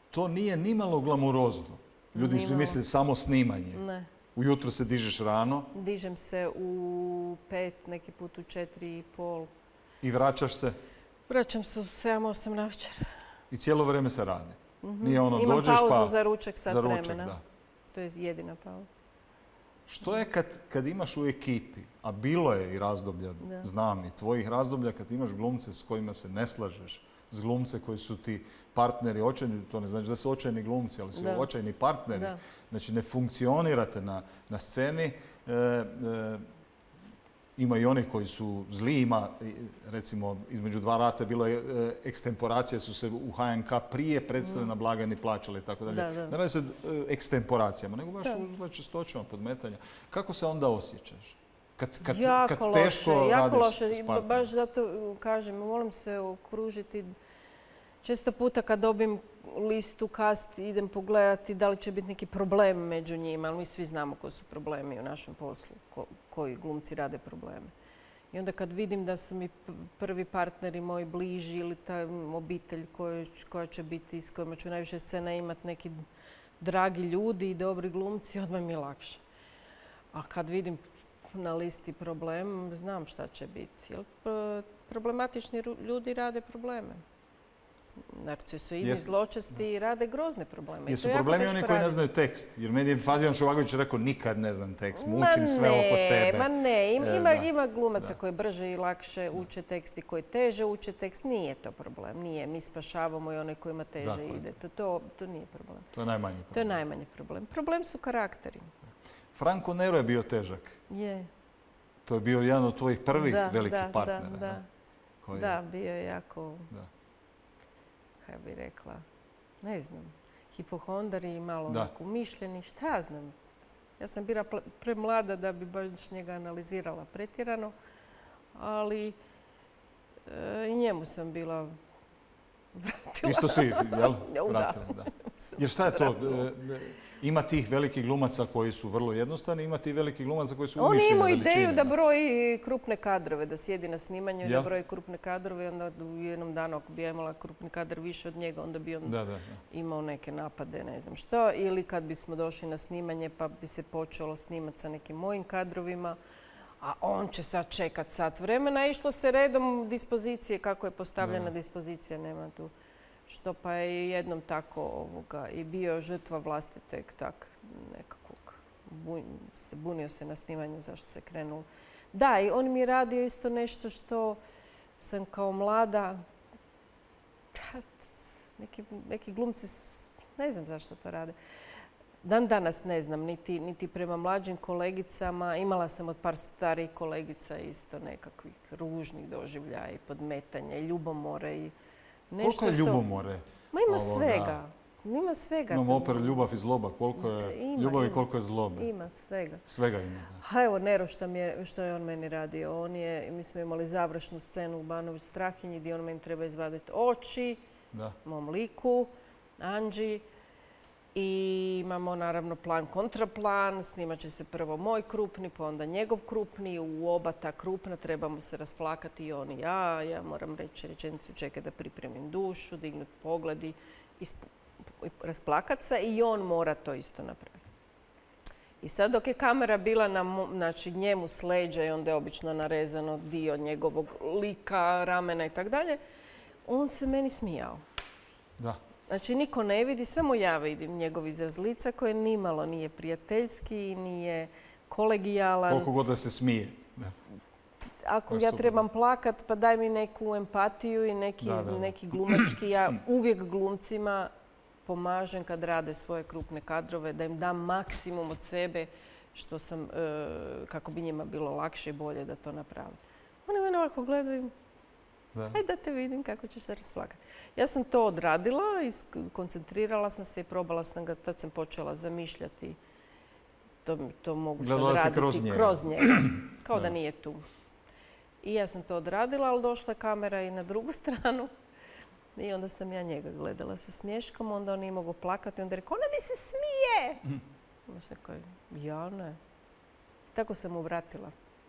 to nije nimalo glamurozno. Ljudi svi misle samo snimanje. Ne. Ujutro se dižeš rano. Dižem se u pet, neki put u četiri i pol. I vraćaš se? Vraćam se u sedam, osam navečer. I cijelo vrijeme se radi? Mm-hmm. Nije ono, Imam dođeš pauzu pa... za ručak sat za ručak, vremena. Da. To je jedina pauza. Što je kad, kad imaš u ekipi, a bilo je i razdoblja, da. znam i tvojih razdoblja, kad imaš glumce s kojima se ne slažeš, s glumce koji su ti partneri očajni, to ne znači da su očajni glumci, ali su da. očajni partneri. Da. Znači ne funkcionirate na, na sceni. E, e, ima i onih koji su zli, ima recimo između dva rata bilo je e, ekstemporacije su se u H N K prije predstave mm. na blagajni plaćali i tako dalje. Da, da. Ne radi se e, ekstemporacijama, nego baš u zločestoćama, podmetanja. Kako se onda osjećaš? Kad, kad, jako kad loše, teško jako radiš loše. s partnerom? Baš zato kažem, volim se okružiti. Često puta kad dobijem listu kast idem pogledati da li će biti neki problem među njima, ali mi svi znamo koji su problemi u našem poslu, ko, koji glumci rade probleme. I onda kad vidim da su mi prvi partneri moji bliži ili ta obitelj koja, koja će biti, s kojima ću najviše scena imati neki dragi ljudi i dobri glumci, odmah mi je lakše. A kad vidim na listi problem, znam šta će biti. Jer problematični ljudi rade probleme. Narcisoidni, zločesti rade grozne probleme. Jesu problemi oni koji ne znaju tekst? Jer meni je Fabijan Šovagović rekao nikad ne znam tekst, učim sve oko sebe. Ma ne, ima, ima glumaca koji brže i lakše uče tekst i koji teže uče tekst. Nije to problem, nije. Mi spašavamo i one kojima teže ide. To, to, to nije problem. To je najmanji problem. To je najmanji problem. Problem su karakteri. Franco Nero je bio težak. Je. To je bio jedan od tvojih prvih da, velikih da, partnera. Da, da. Koji... da, bio je jako... Da. Kako bi rekla, ne znam, hipohondar i malo onako umišljeni, šta ja znam. Ja sam bila premlada da bi baš njega analizirala pretjerano, ali e, i njemu sam bila vratila. Isto si, jel? Vratila, da. Jer šta je to? Ima tih velikih glumaca koji su vrlo jednostavni, ima tih velikih glumaca koji su umišljeni veličine. veličine. Oni imaju ideju da broji krupne kadrove, da sjedi na snimanju i da broji krupne kadrove i onda u jednom danu ako bi ja imala krupni kadar više od njega, onda bi on da, da, da. imao neke napade, ne znam što. Ili kad bismo došli na snimanje pa bi se počelo snimati sa nekim mojim kadrovima, a on će sad čekat sat vremena. Išlo se redom dispozicije, kako je postavljena da. dispozicija, nema tu. Što pa je jednom tako ovoga, i bio žrtva vlastiteg tak nekakvog, bun, se bunio se na snimanju zašto se krenulo. Da, i on mi je radio isto nešto što sam kao mlada, neki, neki glumci su, ne znam zašto to rade. Dan danas ne znam, niti, niti prema mlađim kolegicama. Imala sam od par starijih kolegica isto nekakvih ružnih doživljaja i podmetanja i ljubomore i koliko je ljubomore? Ma ima svega. Ima svega. Imamo operu Ljubav i zloba. Koliko je ljubav i koliko je zlobe? Ima svega. Svega ima. Ha evo Nero što, mi je, što je on meni radio. On je, mi smo imali završnu scenu u Banović Strahinji gdje on meni treba izvaditi oči, da. mom liku, Anđi. I imamo naravno plan kontraplan, snimat će se prvo moj krupni, pa onda njegov krupni. U oba ta krupna trebamo se rasplakati i on i ja. Ja moram reći rečenicu čekaj da pripremim dušu, dignuti pogled i rasplakat se i on mora to isto napraviti. I sad dok je kamera bila na znači, njemu s leđa i onda je obično narezano dio njegovog lika, ramena i tako dalje, on se meni smijao. Da. Znači, niko ne vidi, samo ja vidim njegov izraz lica koji nimalo nije prijateljski, nije kolegijalan. Koliko god da se smije. Ne. Ako ja trebam plakat, pa daj mi neku empatiju i neki, da, da. neki glumački. Ja uvijek glumcima pomažem kad rade svoje krupne kadrove, da im dam maksimum od sebe što sam, e, kako bi njima bilo lakše i bolje da to naprave. Oni mene ovako gledaju. Da. Ajde da te vidim kako ćeš se rasplakati. Ja sam to odradila, koncentrirala sam se i probala sam ga, tad sam počela zamišljati. To, to mogu sad raditi kroz njega. Kroz njega. Kao da. da nije tu. I ja sam to odradila, ali došla je kamera i na drugu stranu. I onda sam ja njega gledala sa smješkom, onda on nije mogao plakati. Onda je rekao, ona mi se smije! Mm. Onda sam rekao, ja ne. Tako sam mu vratila.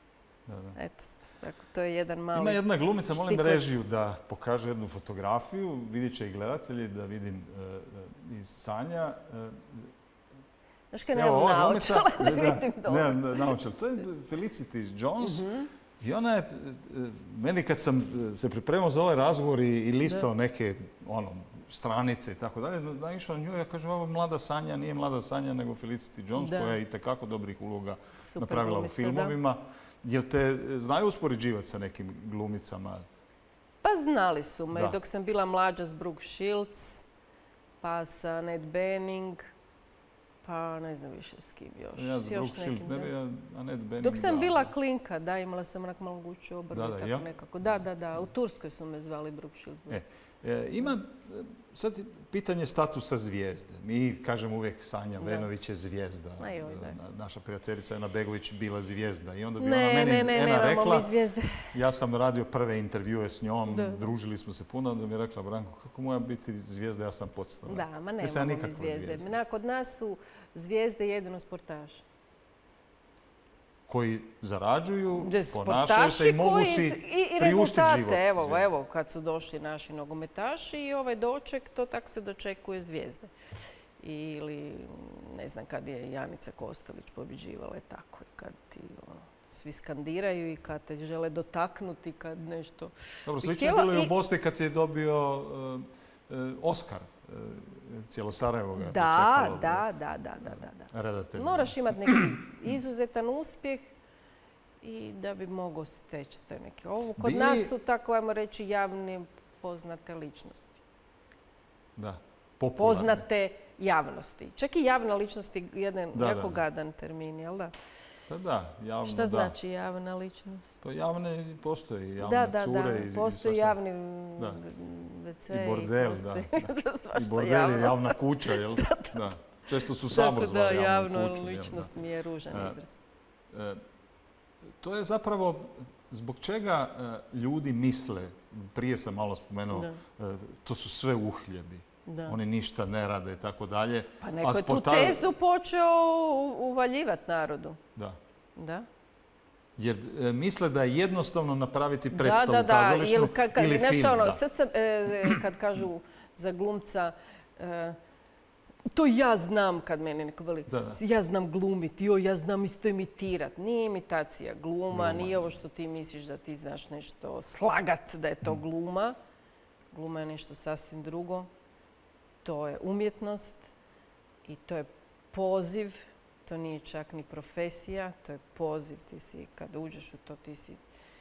Eto, tako, to je jedan mali Ima jedna glumica, molim štikvac. režiju da pokaže jednu fotografiju, vidjet će i gledatelji da vidim uh, iz Sanja. Uh, Znaš kaj, nemam naočala, ne vidim dobro. Ne, naočala. To je Felicity Jones. Uh-huh. I ona je, meni kad sam se pripremao za ovaj razgovor i, i listao da. neke ono, stranice i tako dalje, naišao na nju, ja kažem, ovo je mlada Sanja, nije mlada Sanja, nego Felicity Jones, da. koja je itekako dobrih uloga Super napravila glumica, u filmovima. Da. Jel te znaju uspoređivati sa nekim glumicama? Pa znali su me, da. dok sam bila mlađa s Brooke Shields, pa sa Annette Bening, pa ne znam više s kim još. Ja s Brooke Shields, ne bi ja Annette Bening. Dok sam da, bila da. klinka, da, imala sam onak malo guću obrvu, da, da, tako ja? nekako. Da, da, da, u Turskoj su me zvali Brooke Shields. E, e, ima sad pitanje statusa zvijezde. Mi kažemo uvijek Sanja da. Venović je zvijezda. Ajoj, naša prijateljica Ena Begović bila zvijezda. I onda bi ne, ona meni ne, ne, Ena rekla, mi zvijezde. Ja sam radio prve intervjue s njom, da. družili smo se puno, onda mi je rekla, Branko, kako moja biti zvijezda, ja sam podstanar. Da, ma nemamo mi zvijezde. zvijezde. Kod nas su zvijezde jedino sportaši. Koji zarađuju, ponašaju se i mogu si i, i rezultate. Evo, evo, kad su došli naši nogometaši i ovaj doček, to tak se dočekuje zvijezde. Ili, ne znam, kad je Janica Kostelić pobjeđivala, je tako. I kad ti ono, svi skandiraju i kad te žele dotaknuti, kad nešto... Dobro, slično je bilo i u Bosni kad je dobio uh, uh, Oskar. Cijelo Sarajevo ga da, čekalo. Da, da, da, da, da. Redatelj. Moraš imati neki izuzetan uspjeh i da bi mogao steći te neke. Ovo kod Bili... nas su, tako ajmo reći, javne poznate ličnosti. Da, popularne. Poznate javnosti. Čak i javna ličnost je jedan da, jako da. gadan termin, jel da? Da, da, javno, Šta znači da. javna ličnost? Pa javne postoji, javne da, da, cure. Da, i, postoji i javni ve ce i bordel, i da. da. I bordel je javna kuća, jel? da, da. da. Često su Sabor zvali da, javnu javna kuću. ličnost mi je ružan e, izraz. E, to je zapravo zbog čega e, ljudi misle, prije sam malo spomenuo, e, to su sve uhljebi. Da. Oni ništa ne rade i tako dalje. Pa neko je tu tezu počeo uvaljivati narodu. Da. Da. Jer e, misle da je jednostavno napraviti predstavu da, da, da. kazališnu ili, ka, ka, ili film. Ono, da. Sad sam, e, kad kažu za glumca, e, to ja znam kad meni neko veli, da, da. ja znam glumiti, joj, ja znam isto imitirati. Nije imitacija gluma, gluma, nije ovo što ti misliš da ti znaš nešto slagat da je to gluma. Gluma je nešto sasvim drugo. To je umjetnost i to je poziv, to nije čak ni profesija, to je poziv. Ti si, kada uđeš u to, ti si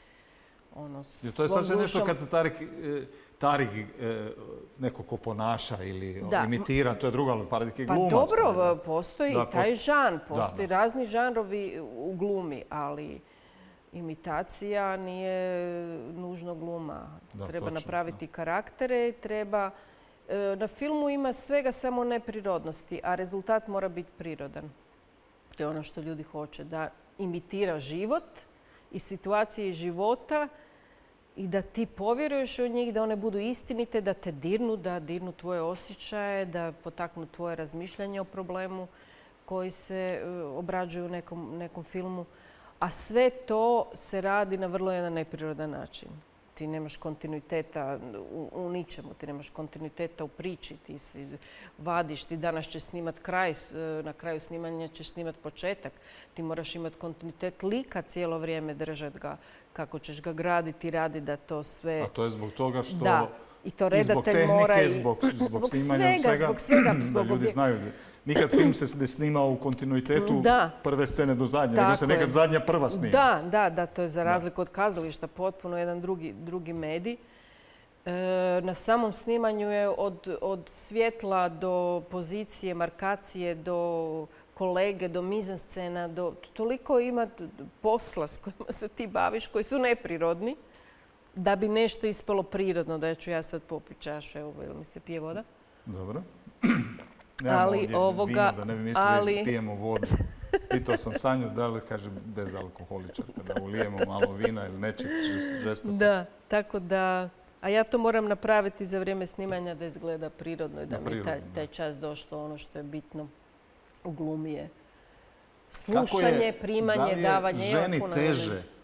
ono svom to je sad sve dušom... nešto kad Tarik, Tarik neko ko ponaša ili da. imitira, to je druga, ali Tarik je glumac. Pa dobro, postoji da, i taj žan, postoji da, da. razni žanrovi u glumi, ali imitacija nije nužno gluma. Da, treba točno, napraviti da. karaktere, treba... Na filmu ima svega samo neprirodnosti, a rezultat mora biti prirodan. To je ono što ljudi hoće, da imitira život i situacije života i da ti povjeruješ u njih, da one budu istinite, da te dirnu, da dirnu tvoje osjećaje, da potaknu tvoje razmišljanje o problemu koji se obrađuju u nekom, nekom filmu. A sve to se radi na vrlo jedan neprirodan način. Ti nemaš kontinuiteta u, u ničemu, ti nemaš kontinuiteta u priči, ti si vadiš, ti danas će snimat kraj, na kraju snimanja ćeš snimat početak. Ti moraš imati kontinuitet lika cijelo vrijeme, držat ga, kako ćeš ga graditi, raditi da to sve... A to je zbog toga što... Da. I to redatelj zbog tehnike, mora i... zbog, zbog, zbog snimanja svega, svega, zbog svega. Da ljudi znaju. Nikad film se ne snima u kontinuitetu da. prve scene do zadnje, tako nego se nekad je. zadnja prva snima. Da, da, da, to je za razliku da. od kazališta potpuno jedan drugi, drugi medij. E, na samom snimanju je od, od svjetla do pozicije, markacije, do kolege, do mizanscena, do toliko ima posla s kojima se ti baviš, koji su neprirodni, da bi nešto ispalo prirodno, da ću ja sad popiti čašu, evo, ili mi se pije voda? Dobro. Nemamo ali ovdje ovoga, vino, da ne bi mislili ali... pijemo vodu. Pitao sam Sanju da li kaže bez alkoholičaka, da ulijemo malo vina ili nečeg žestoko. Da, tako da... A ja to moram napraviti za vrijeme snimanja da izgleda prirodno i da, da mi taj, taj čas došlo ono što je bitno u glumi je slušanje, je, primanje, da davanje. Da li je ženi teže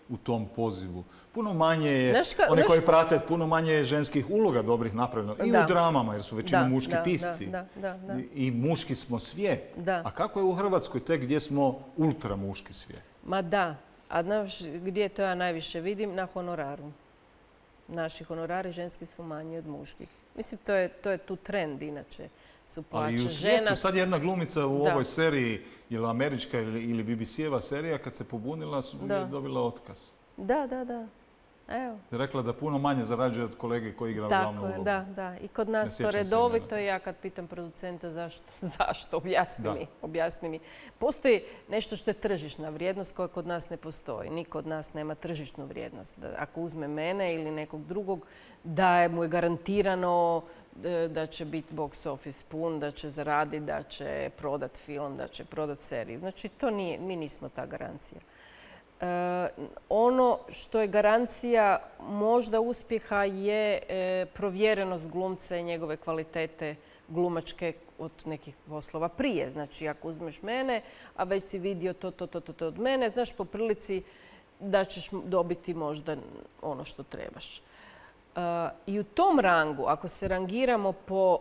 u tom pozivu. Puno manje je, Znaš ka- oni znaš- koji prate, puno manje je ženskih uloga dobrih napravljeno. I Da. u dramama, jer su većinom Da, muški da, pisci. da, da, da. I, I muški smo svijet. Da. A kako je u Hrvatskoj tek gdje smo ultra muški svijet? Ma da. A znaš gdje to ja najviše vidim? Na honoraru. Naši honorari ženski su manji od muških. Mislim, to je, to je tu trend inače. Su plaće Ali i u svijetu, žena. sad jedna glumica u Da. ovoj seriji, je li američka ili, ili B B C-eva serija, kad se pobunila, su, Da. je dobila otkaz. Da, da, da. Evo. Rekla da puno manje zarađuje od kolege koji igra glavnu Tako je, ulogu. da, da. I kod Ne nas to sjećam se redovito imena. i ja kad pitam producenta zašto, zašto, objasni Da. mi, objasni mi. Postoji nešto što je tržišna vrijednost koja kod nas ne postoji. Niko od nas nema tržišnu vrijednost. Da ako uzme mene ili nekog drugog, da mu je garantirano e, da će biti box office pun, da će zaraditi, da će prodat film, da će prodat seriju. Znači, to nije, mi nismo ta garancija. E, ono što je garancija možda uspjeha je e, provjerenost glumca i njegove kvalitete glumačke od nekih poslova prije. Znači, ako uzmeš mene, a već si vidio to, to, to, to, to od mene, znaš po prilici da ćeš dobiti možda ono što trebaš. E, I u tom rangu, ako se rangiramo po,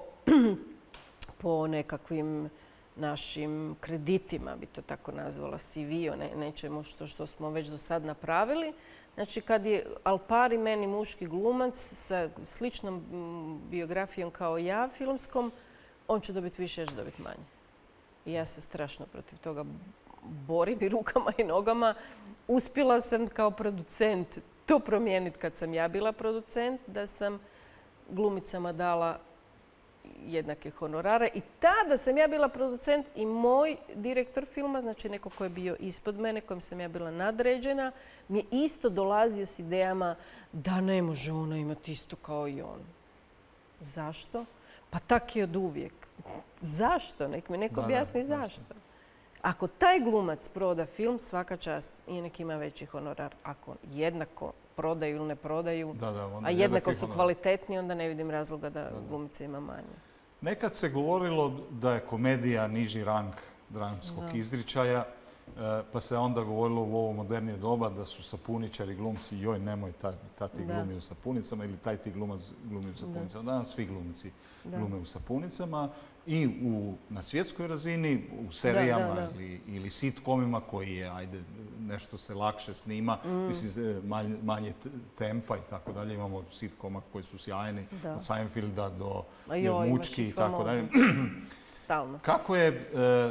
po nekakvim našim kreditima, bi to tako nazvala, C V o ne, nečemu što, što smo već do sad napravili. Znači, kad je Alpari meni muški glumac sa sličnom mm, biografijom kao ja filmskom, on će dobiti više, ja ću dobiti manje. I ja se strašno protiv toga borim i rukama i nogama. Uspjela sam kao producent to promijeniti kad sam ja bila producent, da sam glumicama dala jednake honorare. I tada sam ja bila producent i moj direktor filma, znači neko ko je bio ispod mene, kojem sam ja bila nadređena, mi je isto dolazio s idejama da ne može ona imati isto kao i on. Zašto? Pa tak je od uvijek. Zašto? Nek mi neko Da, da, objasni zašto. zašto. Ako taj glumac proda film, svaka čast i nek ima veći honorar. Ako jednako prodaju ili ne prodaju, Da, da, onda a jednako jednaki su honorar. kvalitetni, onda ne vidim razloga da glumica ima manje. Nekad se govorilo da je komedija niži rang dramskog Da. izričaja, e, pa se onda govorilo u ovo modernije doba da su sapuničari glumci, joj nemoj taj, taj ti Da. glumi u sapunicama ili taj ti glumac glumi u sapunicama. Danas svi glumci Da. glume u sapunicama i u, na svjetskoj razini, u serijama da, da. ili, ili sitcomima koji je, ajde, nešto se lakše snima, Mm. mislim, manje, manje t- tempa i tako dalje. Imamo sitcoma koji su sjajni, Da. od Seinfelda do A joj, imaš Mučki ih i tako dalje. famoznih. Stalno. Kako je, e, e,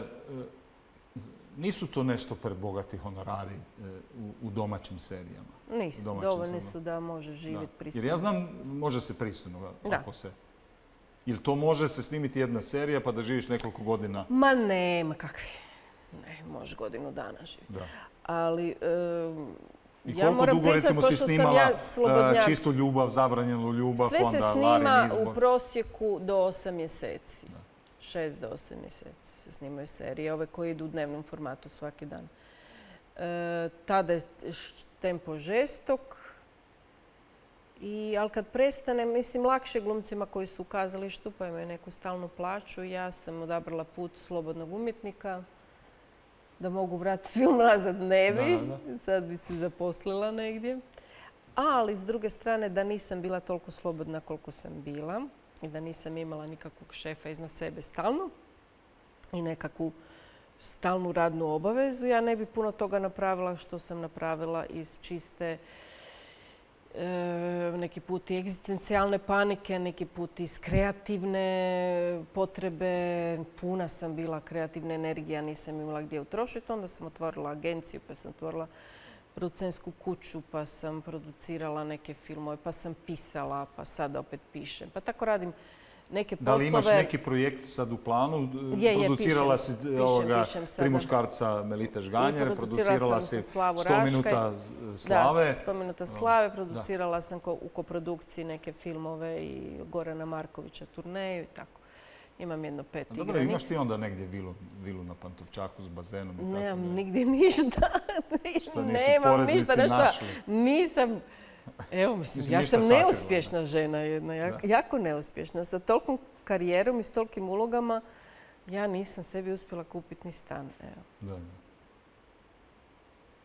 nisu to nešto prebogati honorari e, u, u domaćim serijama? Nisu, domaćim dovoljni filmom. su da može živjeti Da. pristojno. Jer ja znam, može se pristojno, Da. ako se... Jel to može se snimiti jedna serija pa da živiš nekoliko godina? Ma nema kakvi. Ne, može godinu dana živjeti. Da. Ali e, I ja koliko moram dugo, priznat, recimo, si pošto sam snimala ja e, slobodnjak, čistu ljubav, zabranjenu ljubav, sve se onda snima Larin izbor? u prosjeku do osam mjeseci. Šest do osam mjeseci se snimaju serije, ove koje idu u dnevnom formatu svaki dan. E, tada je š- tempo žestok, i, ali kad prestane, mislim, lakše glumcima koji su u kazalištu pa imaju neku stalnu plaću. Ja sam odabrala put slobodnog umjetnika, da mogu vratiti film nazad ne bi. Da, da, Sad bi se zaposlila negdje. Ali s druge strane da nisam bila toliko slobodna koliko sam bila i da nisam imala nikakvog šefa iznad sebe stalno i nekakvu stalnu radnu obavezu, ja ne bi puno toga napravila što sam napravila iz čiste e, neki put i egzistencijalne panike, neki put iz kreativne potrebe. Puna sam bila kreativne energije, nisam imala gdje utrošiti. Onda sam otvorila agenciju, pa sam otvorila producentsku kuću, pa sam producirala neke filmove, pa sam pisala, pa sad opet pišem. Pa tako radim neke Da li poslove. imaš neki projekt sad u planu? Je, je, Producirala pišem. si Pišem, ovoga pišem sada. Tri muškarca Melite Žganjer, I producirala producirala sam si sa Slavu sto Raškaj. minuta slave. Da, sto minuta slave. Producirala sam ko- u koprodukciji neke filmove i Gorana Markovića turneju i tako. Imam jedno pet Dobro, igranih. imaš ti onda negdje vilu, vilu na Pantovčaku s bazenom i tako Nemam dalje? nigdje ništa. Što nisu Nemam poreznici ništa. Nešto, našli? nisam... Evo, mislim, Mislim, ja ništa sam sakrila, neuspješna žena jedna. Jak- Da. jako neuspješna. Sa tolikom karijerom i s tolikim ulogama ja nisam sebi uspjela kupiti ni stan. Evo. Da, da.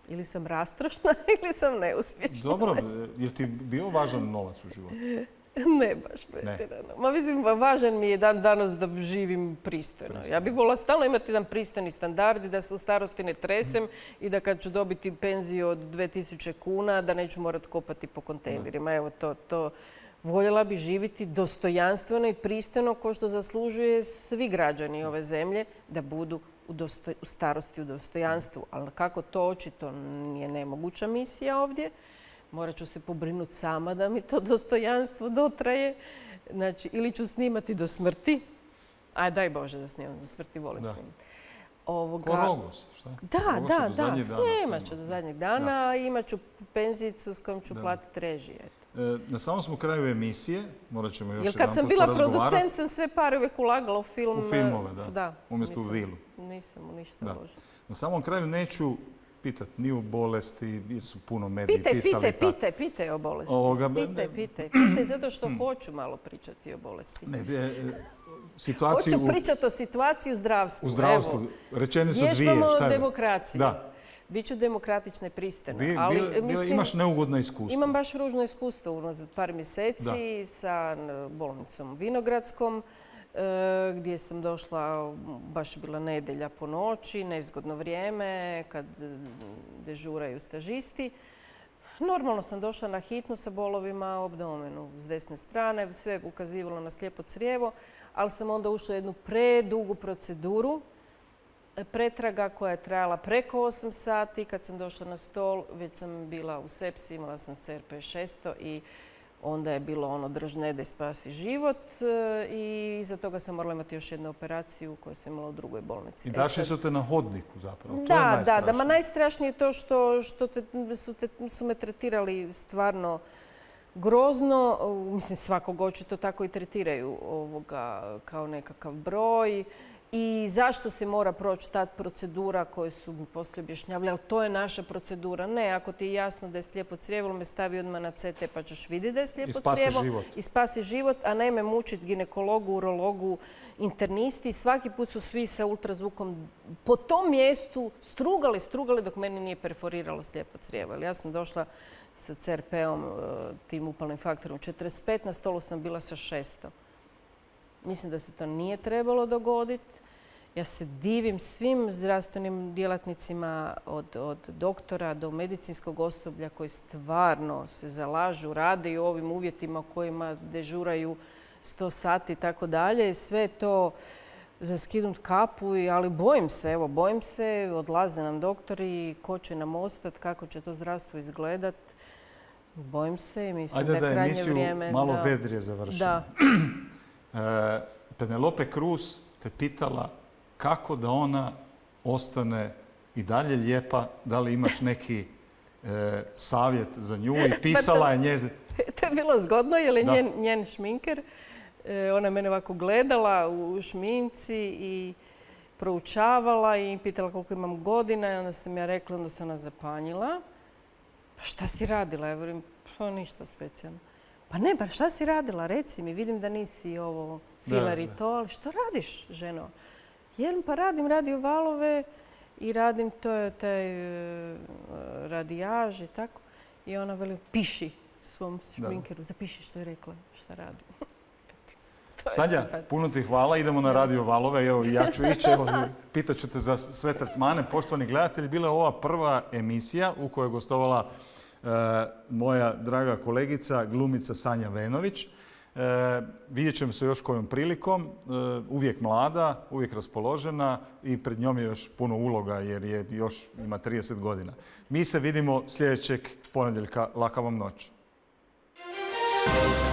Ili sam rastrošna ili sam neuspješna. Dobro, je li ti bio važan novac u životu? Ne baš pretjerano. Ma mislim, važan mi je dan danas da živim pristojno. Ja bih volila stalno imati jedan pristojni standard i da se u starosti ne tresem i da kad ću dobiti penziju od dvije tisuće kuna da neću morati kopati po kontejnerima. Evo to, to voljela bi živjeti dostojanstveno i pristojno kao što zaslužuje svi građani ove zemlje da budu u, dostoj, u starosti u dostojanstvu. Ali kako to očito je nemoguća misija ovdje. Morat ću se pobrinuti sama da mi to dostojanstvo dotraje. Znači, ili ću snimati do smrti. Aj, daj Bože da snimam do smrti, volim snimati. Ovoga... Ko Rogos, šta? Da, Rogos da, da. Snimat ću do zadnjeg dana. Imat ću penzijicu s kojom ću da. platiti režije. E, na samom smo kraju emisije. Morat ćemo još Jer kad sam bila producent, sam sve pare uvijek ulagala u film. U filmove, da. da Umjesto nisam, u vilu. Nisam u ništa uložila. Na samom kraju neću pitati ni o bolesti, jer su puno mediji pitaj, pisali. Pitaj, pitaj, pitaj, pitaj o bolesti. Ovoga, pitaj, pitaj, pitaj, zato što hoću malo pričati o bolesti. Ne, e, situaciju... Hoću pričati o situaciji u zdravstvu. U zdravstvu, rečenicu dvije. Vježbamo demokraciju. Da. Biću demokratična i pristojna. Bi, ali, bil, mislim, imaš neugodna iskustva. Imam baš ružno iskustvo unazad par mjeseci da. sa bolnicom Vinogradskom, gdje sam došla, baš bila nedjelja po noći, nezgodno vrijeme, kad dežuraju stažisti. Normalno sam došla na hitnu sa bolovima u abdomenu s desne strane, sve ukazivalo na slijepo crijevo, ali sam onda ušla u jednu predugu proceduru pretraga koja je trajala preko osam sati. Kad sam došla na stol, već sam bila u sepsi, imala sam C R P šesto i onda je bilo ono drž ne daj spasi život i iza toga sam morala imati još jednu operaciju koju sam imala u drugoj bolnici. I dašli su te na hodniku zapravo? Da, da, da. Ma najstrašnije je to što, što te, su, te, su me tretirali stvarno grozno. Mislim, svakog očito tako i tretiraju ovoga kao nekakav broj. I zašto se mora proći ta procedura koju su mi poslije objašnjavali, ali to je naša procedura. Ne, ako ti je jasno da je slijepo crijevo, me stavi odmah na C T pa ćeš vidjeti da je slijepo crijevo. I spasi život. A ne me mučiti ginekologu, urologu, internisti. Svaki put su svi sa ultrazvukom po tom mjestu strugali, strugali dok meni nije perforiralo slijepo crijevo. Ja sam došla sa C R P-om, tim upalnim faktorom četrdeset pet, na stolu sam bila sa šesto. Mislim da se to nije trebalo dogoditi. Ja se divim svim zdravstvenim djelatnicima od, od doktora do medicinskog osoblja koji stvarno se zalažu, rade i u ovim uvjetima kojima dežuraju sto sati i tako dalje. Sve je to za skidnut kapu, ali bojim se, evo, bojim se, odlaze nam doktori, ko će nam ostati, kako će to zdravstvo izgledat. Bojim se i mislim Ajde da je krajnje emisiju vrijeme. malo da, vedrije završimo. Da. E, Penelope Cruz te pitala kako da ona ostane i dalje lijepa, da li imaš neki e, savjet za nju i pisala je njeze... To je bilo zgodno jer je njen, njen šminker, e, ona je mene ovako gledala u šminci i proučavala i pitala koliko imam godina i onda sam ja rekla, onda se ona zapanjila. Pa šta si radila? Ja govorim, pa ništa specijalno. Pa ne, pa šta si radila? Reci mi, vidim da nisi ovo filer i to, ali što radiš, ženo? Jer pa radim radio valove i radim to, taj radijaž i tako. I ona veli, piši svom šminkeru, zapiši što je rekla, šta radi. Sanja, puno ti hvala. Idemo na radio valove. Evo, ja ću ići. Pitat ću te za sve tretmane. Poštovani gledatelji, bila je ova prva emisija u kojoj je gostovala e, moja draga kolegica, glumica Sanja Venović. E, vidjet ćemo se još kojom prilikom. E, uvijek mlada, uvijek raspoložena i pred njom je još puno uloga jer je još ima trideset godina. Mi se vidimo sljedećeg ponedjeljka. Laka vam noć.